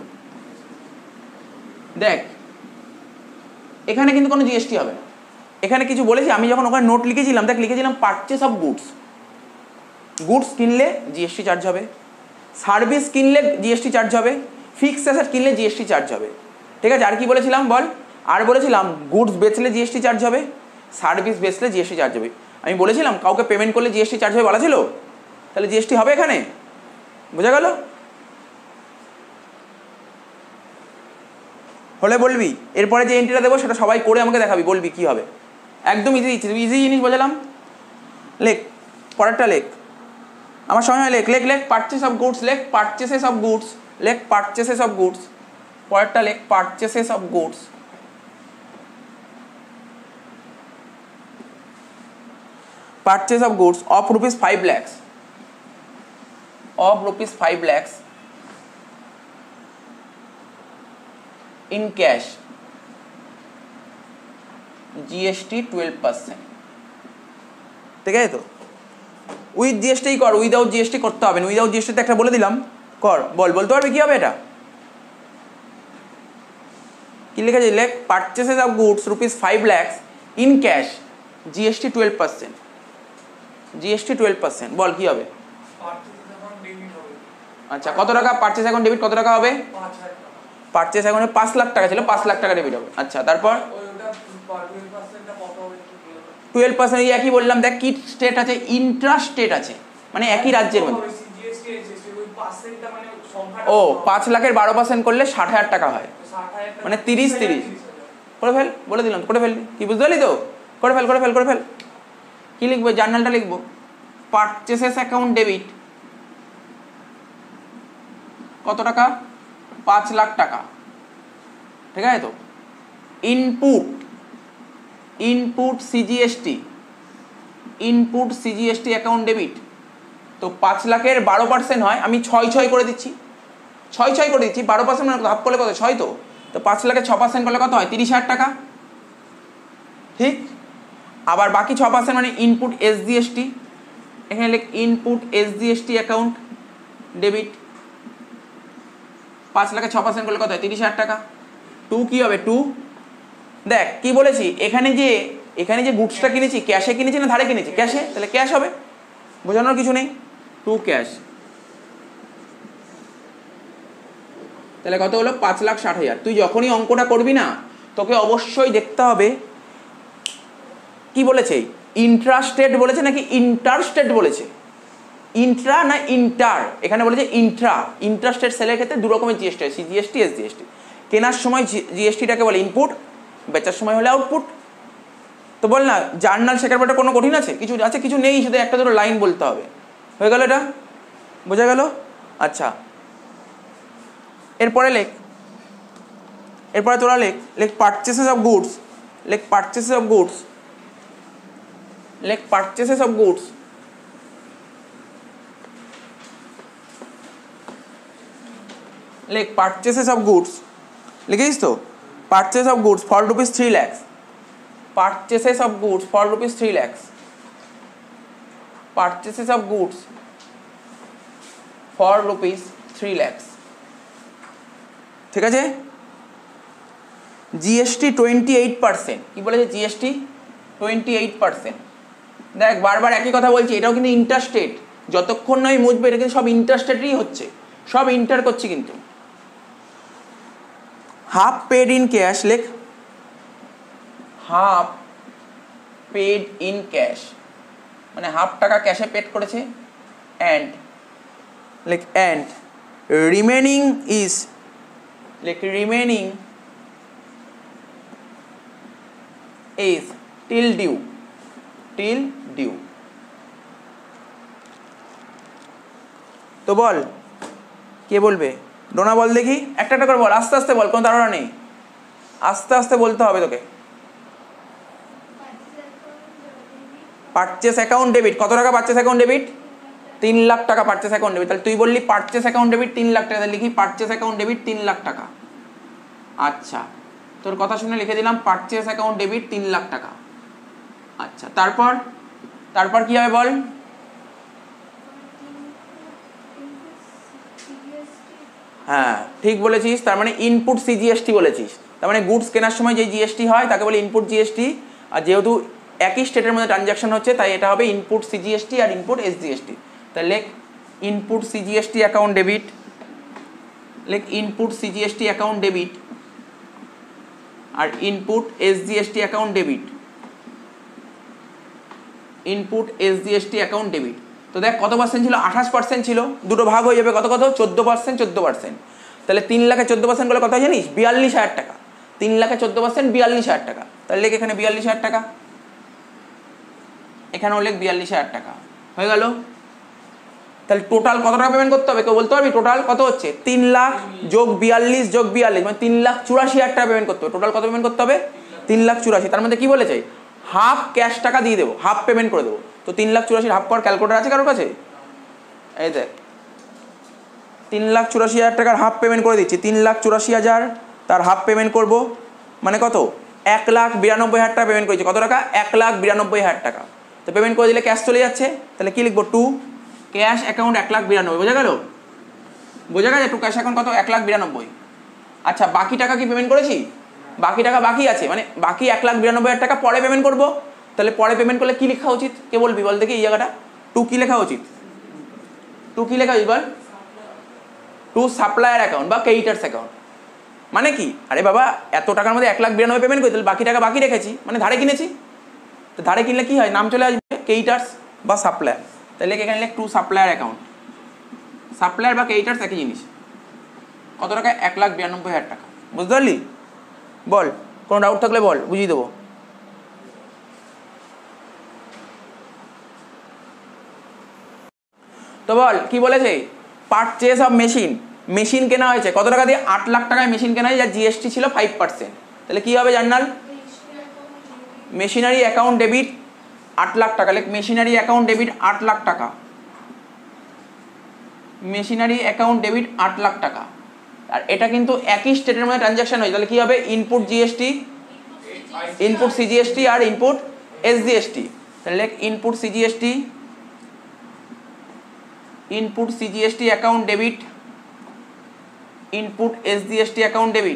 দেখ এখানে কিন্তু কোনো জিএসটি হবে না। এখানে কিছু বলেছি আমি যখন ওখানে নোট লিখেছিলাম, দেখ লিখেছিলাম পারচেস অফ গুডস। গুডস কিনলে জিএসটি চার্জ হবে, সার্ভিস কিনলে জিএসটি চার্জ হবে, ফিক্সড অ্যাসেট কিনলে জিএসটি চার্জ হবে, ঠিক আছে? আর কি বলেছিলাম বল? আর বলেছিলাম গুডস বেচলে জিএসটি চার্জ হবে, সার্ভিস বেচলে জিএসটি চার্জ হবে। আমি বলেছিলাম কাউকে পেমেন্ট করলে জিএসটি চার্জ হবে বলা ছিল, তাহলে জিএসটি হবে এখানে, বোঝা গেল? হলে বলবি। এরপরে যে এন্ট্রিটা দেবো সেটা সবাই করে আমাকে দেখাবি, বলবি কী হবে। একদম ইজি দিচ্ছি, ইজি জিনিস বোঝালাম। লেখ পরেরটা, লেখ আমার সময় হয়, লেখ লেখ লেখ পারচেস অফ গুডস, লেখ পারচেসেস অফ গুডস, লেখ পারচেসেস অফ গুডস। পরেরটা লেখ purchases of goods. purchase of goods of rupees five lakhs, of rupees five lakhs in cash, G S T twelve percent, ঠিক আছে? তো উইথ জিএসটি কর, উইদাউট জিএসটি করতে হবে না। উইদাউট জিএসটি একটা বলে দিলাম, কর। বল, বলতে পারবি কি হবে এটা? কি লিখেছে? লেখ purchases of goods rupees five lakhs in cash, GST twelve percent, GST twelve percent. বল কি হবে? আচ্ছা কত টাকা পারচেস অ্যাকাউন্ট ডেবিট, কত টাকা হবে? পারচেস অ্যাকাউন্টে পাঁচ লাখ টাকা ছিল, পাঁচ লাখ টাকা ডেবিট হবে। আচ্ছা তারপর টুয়েলভ পার্সেন্ট ওই একই বললাম। দেখ কি স্টেট আছে, ইন্ট্রা স্টেট আছে, মানে একই রাজ্যের মধ্যে। ও পাঁচ লাখের বারো পার্সেন্ট করলে ষাট হাজার টাকা হয়, মানে তিরিশ তিরিশ করে ফেল, বলে দিলাম করে ফেল। কি বুঝতে পারলি তো? করে ফেল করে ফেল করে ফেল। কি লিখবো? জার্নালটা লিখবো। পারচেসেস অ্যাকাউন্ট ডেবিট কত টাকা? পাঁচ লাখ টাকা, ঠিক আছে তো। Input input CGST input CGST account debit, তো পাঁচ লাখের বারো পার্সেন্ট হয়, আমি ছয় ছয় করে দিচ্ছি, ছয় ছয় করে দিচ্ছি। বারো পার্সেন্ট মানে হাফ করলে কত? ছয়। তো তো পাঁচ লাখের ছ পার্সেন্ট করলে কত হয়? তিরিশ হাজার টাকা, ঠিক। আবার বাকি ছ পার্সেন্ট মানে ইনপুট এসজিএসটি, এখানে লিখ ইনপুট এসজিএসটি অ্যাকাউন্ট ডেবিট, পাঁচ লাখে ছ পার্সেন্ট করলে কত হয়? তিরিশ হাজার টাকা। টু কি হবে? টু দেখ কি বলেছি, এখানে যে এখানে যে গুডসটা কিনেছি ক্যাশে কিনেছি না ধারে কিনেছি? ক্যাশে, তাহলে ক্যাশ হবে, বোঝানোর কিছু নেই। টু ক্যাশ, তাহলে কত হলো? পাঁচ লাখ ষাট হাজার। তুই যখনই অঙ্কটা করবি না, তোকে অবশ্যই দেখতে হবে কি বলেছে, ইন্ট্রা স্টেট বলেছে নাকি ইন্টার স্টেট বলেছে। ইন্ট্রা না ইন্টার? এখানে বলেছে ইন্ট্রা। ইন্ট্রা স্টেট সেলের ক্ষেত্রে দু রকমের জিএসটি হয়, সিজিএসটি এসজিএসটি। কেনার সময় জিএসটিটাকে বলে ইনপুট, বেচার সময় হলে আউটপুট। তো বল না, জার্নাল শেখার পরে কোনো কঠিন আছে? কিছু আছে? কিছু নেই, শুধু একটা দুটো লাইন বলতে হবে, হয়ে গেল। এটা বোঝা গেল? আচ্ছা, এরপরে লেখ, এরপরে তোরা লেখ লেখ পারচেসেস অফ গুডস, লেখ পারচেসেস অফ গুডস, লেখ পারচেসেস অফ গুডস। লেখ পারচেসেস অফ গুডস, লিখেছিস তো? Purchase of goods for rupees three lakhs, purchases of goods for rupees three lakhs, purchases of goods for rupees three lakhs, ঠিক আছে। জিএসটি টোয়েন্টি এইট পার্সেন্ট, কি বলেছে? GST twenty eight percent. দেখ বারবার একই কথা বলছি, এটাও কিন্তু ইন্টারস্টেট। যতক্ষণ নয় মুছবে, এটা কিন্তু সব ইন্টারস্টেটই হচ্ছে, সব ইন্টার করছি। কিন্তু হাফ পেড ইন ক্যাশ, লেখ হাফ পেড ইন ক্যাশ, মানে হাফ টাকা ক্যাশে পেড করেছে। অ্যান্ড লেখ অ্যান্ড রিমেনিং ইজ, লেখ remaining is till due, till due. তো বল, কে বলবে? ডোনা বল দেখি, একটা একটা করে বল, আস্তে আস্তে বল, কোনো তাড়াহুড়া নেই, আস্তে আস্তে বলতে হবে তোকে। পারচেস অ্যাকাউন্ট ডেবিট কত টাকা? পারচেস অ্যাকাউন্ট ডেবিট তিন লাখ টাকা। পারচেস অ্যাকাউন্ট ডেবিট, তাহলে তুই বললি পারচেস অ্যাকাউন্ট ডেবিট তিন লাখ টাকা, তাহলে লিখি পারচেস অ্যাকাউন্ট ডেবিট তিন লাখ টাকা। আচ্ছা, তোর কথা শুনে লিখে দিলাম পারচেস অ্যাকাউন্ট ডেবিট তিন লাখ টাকা। আচ্ছা, তারপর তারপর কি হবে বল? হ্যাঁ ঠিক বলেছিস, তার মানে ইনপুট সিজিএসটি বলেছিস। তার মানে গুডস কেনার সময় যে জিএসটি হয় তাকে বলে ইনপুট জিএসটি। আর যেহেতু একই স্টেটের মধ্যে ট্রানজ্যাকশন হচ্ছে, তাই এটা হবে ইনপুট সিজিএসটি আর ইনপুট এসজিএসটি। তাহলে লেখ ইনপুট সিজিএসটি অ্যাকাউন্ট ডেবিট, লেখ ইনপুট সিজিএসটি অ্যাকাউন্ট ডেবিট আর input SGST account debit, input SGST account debit. তো দেখ কত পার্সেন্ট ছিল? আঠাশ পার্সেন্ট ছিল, দুটো ভাগ হয়ে যাবে কত কত? চোদ্দো পার্সেন্ট চোদ্দো পার্সেন্ট। তাহলে তিন লাখে চোদ্দো পার্সেন্ট করলে কত জানিস? বিয়াল্লিশ হাজার টাকা। তিন লাখে চোদ্দো পার্সেন্ট বিয়াল্লিশ হাজার টাকা। তাহলে লেখ এখানে বিয়াল্লিশ হাজার টাকা, এখানেও লেখ বিয়াল্লিশ হাজার টাকা, হয়ে গেল। তাহলে টোটাল কত টাকা পেমেন্ট করতে হবে? কেউ বলতে পারবি টোটাল কত হচ্ছে? তিন লাখ যোগ বিয়াল্লিশ যোগ বিয়াল্লিশ মানে তিন লাখ চুরাশি হাজার টাকা পেমেন্ট করতে হবে। টোটাল কত পেমেন্ট করতে হবে? তিন লাখ চুরাশি। তার মধ্যে কি বলেছে? হাফ ক্যাশ টাকা দিয়ে দেবো, হাফ পেমেন্ট করে দেবো। তো তিন লাখ চুরাশির হাফ কর, ক্যালকুলেটার আছে কারোর কাছে? এই দেখ, তিন লাখ চুরাশি হাজার টাকার হাফ পেমেন্ট করে দিচ্ছি। তিন লাখ চুরাশি হাজার তার হাফ পেমেন্ট করবো, মানে কত? এক লাখ বিরানব্বই হাজার টাকা পেমেন্ট করেছি। কত টাকা? এক লাখ বিরানব্বই হাজার টাকা। তো পেমেন্ট করে দিলে ক্যাশ চলে যাচ্ছে, তাহলে কি লিখবো? টু ক্যাশ অ্যাকাউন্ট এক লাখ বিরানব্বই। বোঝা গেল? বোঝা গেছে? টু ক্যাশ অ্যাকাউন্ট কত? এক লাখ বিরানব্বই। আচ্ছা, বাকি টাকা কি পেমেন্ট করেছি? বাকি টাকা বাকি আছে, মানে বাকি এক লাখ বিরানব্বই হাজার টাকা পরে পেমেন্ট করবো। তাহলে পরে পেমেন্ট করলে কি লেখা উচিত? কে বলবি বল দেখি এই জায়গাটা? টু কি লেখা উচিত? টু কি লেখা উচিত বল? টু সাপ্লায়ার অ্যাকাউন্ট বা ক্রেডিটার্স অ্যাকাউন্ট। মানে কি? আরে বাবা, এত টাকার মধ্যে এক লাখ বিরানব্বই পেমেন্ট করি, তাহলে বাকি টাকা বাকি রেখেছি, মানে ধারে কিনেছি। তো ধারে কিনলে কি হয়, নাম চলে আসবে ক্রেডিটার্স বা সাপ্লায়ার। তাহলে এখানে লেখ টু সাপ্লায়ার অ্যাকাউন্ট। সাপ্লায়ার বা ক্রেডিটার্স একই জিনিস। কত টাকা? এক লাখ বিরানব্বই হাজার টাকা। বুঝতে পারলি? বল, কোনো ডাউট থাকলে বল, বুঝিয়ে দেবো। তো বল কি বলেছে, পারচেস অফ মেশিন, মেশিন কেনা হয়েছে কত টাকা দিয়ে? আট লাখ টাকায় মেশিন কেনা হয়েছে, যার জিএসটি ছিল ফাইভ পার্সেন্ট। তাহলে কি হবে জার্নাল? মেশিনারি অ্যাকাউন্ট ডেবিট আট লাখ টাকা। লেখ মেশিনারি অ্যাকাউন্ট ডেবিট আট লাখ টাকা। মেশিনারি অ্যাকাউন্ট ডেবিট আট লাখ টাকা। আর এটা কিন্তু একই স্টেটের মধ্যে ট্রানজাকশন হয়। তাহলে কি হবে? ইনপুট জিএসটি, ইনপুট সিজিএসটি আর ইনপুট এসজিএসটি। তাহলে লেখ input CGST, input CGST account debit, input SGST account debit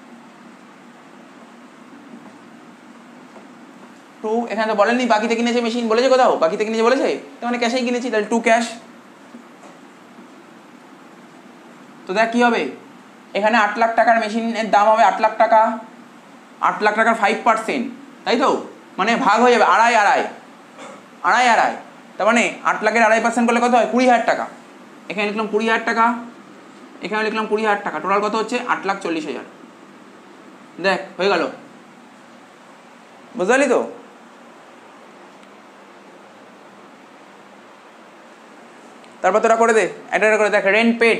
to. এখানে তো বলেনি বাকিতে কিনেছে মেশিন, বলেছে কোথাও বাকিতে কিনেছে বলেছে? তো মানে ক্যাশেই কিনেছি, তাহলে টু ক্যাশ। তো দেখ কি হবে, এখানে আট লাখ টাকার মেশিনের দাম হবে আট লাখ টাকা, আট লাখ টাকার ফাইভ পার্সেন্ট, তাই তো? মানে ভাগ হয়ে যাবে আড়াই আড়াই আড়াই আড়াই। তার মানে আট লাখের আড়াই পার্সেন্ট করলে কত হয়? কুড়ি হাজার টাকা। এখানে লিখলাম কুড়ি হাজার টাকা, এখানে লিখলাম কুড়ি হাজার টাকা। টোটাল কত হচ্ছে? আট লাখ চল্লিশ হাজার। দেখ হয়ে গেল, বুঝতে পারলি তো? তারপর তোরা করে দে, একটা একটা করে দেখ। রেন্ট পেড,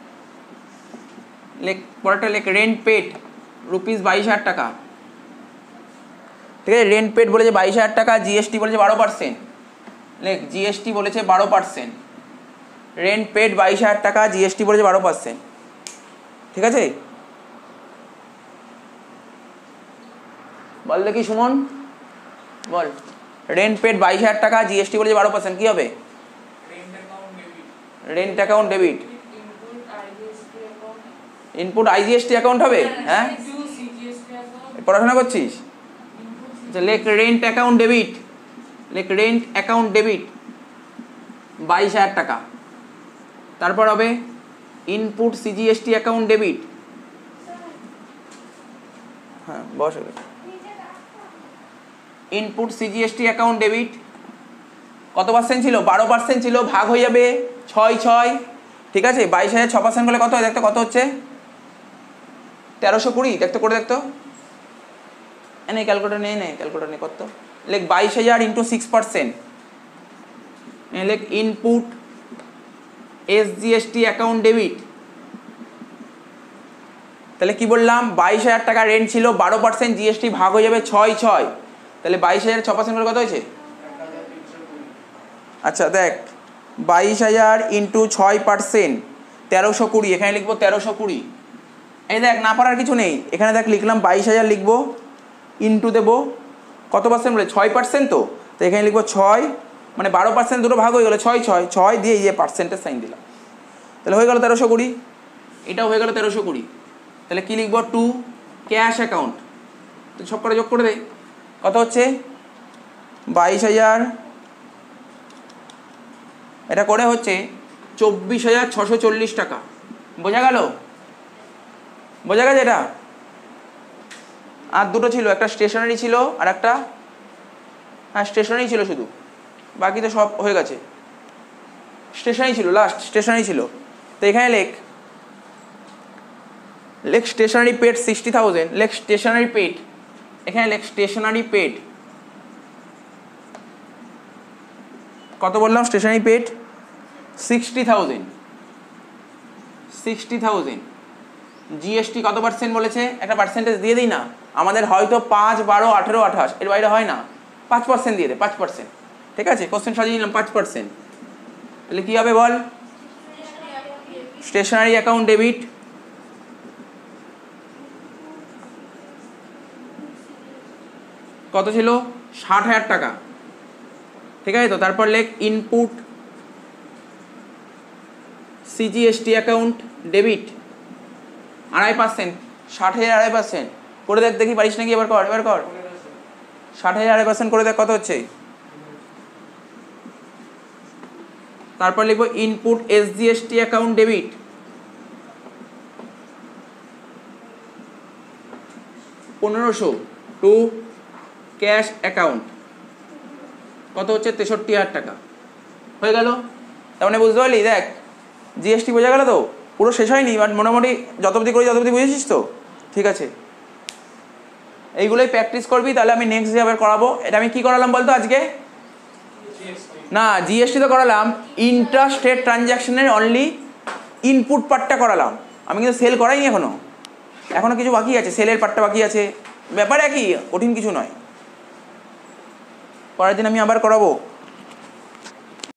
লেখ পরেরটা লেখ রেন্ট পেড রুপিস বাইশ হাজার টাকা। ঠিক আছে, রেন্ট পেড বলেছে বাইশ হাজার টাকা, জিএসটি বলেছে বারো পার্সেন্ট। লেখ জিএসটি বলেছে বারো পার্সেন্ট, রেন্ট পেড বাইশ হাজার টাকা, জিএসটি বলেছে বারো পার্সেন্ট। ঠিক আছে, বল দেখি সুমন, বল। রেন্ট পেড বাইশ হাজার টাকা, জিএসটি বলেছে বারো পার্সেন্ট, কি হবে? Rent account debit, input IGST account হবে। হ্যাঁ, পড়াশোনা করছিস? লেখ রেন্ট অ্যাকাউন্ট ডেবিট, লেখ রেন্ট অ্যাকাউন্ট ডেবিট বাইশ হাজার টাকা। তারপর হবে ইনপুট সিজিএসটি অ্যাকাউন্ট ডেবিট। হ্যাঁ boss, input CGST account debit কত পার্সেন্ট ছিল? বারো পার্সেন্ট ছিল, ভাগ হয়ে যাবে ছয় ছয়। ঠিক আছে, বাইশ হাজার ছ পার্সেন্ট করলে কত হয়? দেখতে কত হচ্ছে? তেরোশো কুড়ি। দেখতে করে দেখতো, এনে ক্যালকুলেটার নেই, নেই ক্যালকুলেটার নেই। কত? লেখ বাইশ হাজার ইন্টু সিক্স পার্সেন্ট। লেখ ইনপুট এসজিএসটি অ্যাকাউন্ট ডেবিট। তাহলে কি বললাম? বাইশ হাজার টাকা রেন্ট ছিল, বারো পার্সেন্ট জিএসটি, ভাগ হয়ে যাবে ছয় ছয়। তাহলে বাইশ হাজার ছ পার্সেন্ট করে কত হয়েছে? আচ্ছা দেখ, বাইশ হাজার ইন্টু ছয় পার্সেন্ট তেরোশো কুড়ি। এখানে লিখবো তেরোশো কুড়ি। এই দেখ, না পারার কিছু নেই, এখানে দেখ লিখলাম বাইশ হাজার লিখবো, ইন্টু দেবো কত পার্সেন্ট বলে? ছয় পার্সেন্ট। তো তো এখানে লিখবো ছয়, মানে বারো পার্সেন্ট দুটো ভাগ হয়ে গেলো, ছয় ছয় ছয় দিয়ে এই যে পার্সেন্টের সাইন দিলাম। তাহলে হয়ে গেল তেরোশো কুড়ি, এটাও হয়ে গেল তেরোশো কুড়ি। তাহলে কী লিখবো? To cash account. তো সব করে যোগ করে দে, কত হচ্ছে? বাইশ হাজার, এটা করে হচ্ছে চব্বিশ হাজার ছশো চল্লিশ টাকা। বোঝা গেল? বোঝা গেছে এটা? আর দুটো ছিল, একটা স্টেশনারি ছিল আর একটা, হ্যাঁ স্টেশনারি ছিল শুধু, বাকি তো সব হয়ে গেছে। স্টেশনারি ছিল, লাস্ট স্টেশনারি ছিল। তো এখানে লেখ, লেখ স্টেশনারি পেড সিক্সটি থাউজেন্ড। লেখ স্টেশনারি পেড, এখানে লেখ স্টেশনারি পেড কত বললাম? Stationery paid sixty thousand, sixty thousand. GST কত পার্সেন্ট বলেছে? একটা পার্সেন্টেজ দিয়ে দিই না, আমাদের হয়তো পাঁচ বারো আঠেরো আঠাশ, এর বাইরে হয় না। পাঁচ পার্সেন্ট দিয়ে দে, পাঁচ পার্সেন্ট। ঠিক আছে, কোশ্চেন সাজিয়ে নিলাম পাঁচ পার্সেন্ট। তাহলে কী হবে বল? স্টেশনারি অ্যাকাউন্ট ডেবিট কত ছিল? ষাট হাজার টাকা। ঠিক আছে, তো তারপর লেখ ইনপুট সিজিএসটি অ্যাকাউন্ট ডেবিট আড়াই পার্সেন্ট, ষাট হাজার আড়াই পার্সেন্ট করে দেখ, দেখি পারিস নাকি? এবার কর, এবার কর। ষাট হাজার আড়াই পার্সেন্ট করে দেখ কত হচ্ছে। তারপর লিখবো ইনপুট এসজিএসটি অ্যাকাউন্ট ডেবিট পনেরোশো টু ক্যাশ অ্যাকাউন্ট। কত হচ্ছে তেষট্টি হাজার টাকা হয়ে গেল। তার মানে বুঝতে পারলি, দেখ জিএসটি বোঝা গেল তো, পুরো শেষ হয়নি বাট মোটামুটি যত অবধি করি তত অবধি বুঝেছিস তো, ঠিক আছে। এইগুলোই প্র্যাকটিস করবি, তাহলে আমি নেক্সট ডে আবার করাবো। এটা আমি কি করালাম বলতো আজকে? না জিএসটি তো করালাম, ইন্ট্রা স্টেট ট্রানজ্যাকশনের অনলি ইনপুট পার্টটা করালাম, আমি কিন্তু সেল করাইনি এখনো, এখনো কিছু বাকি আছে, সেলের পার্টটা বাকি আছে, ব্যাপার একই, কঠিন কিছু নয়। পরের দিন আমি আবার করাবো।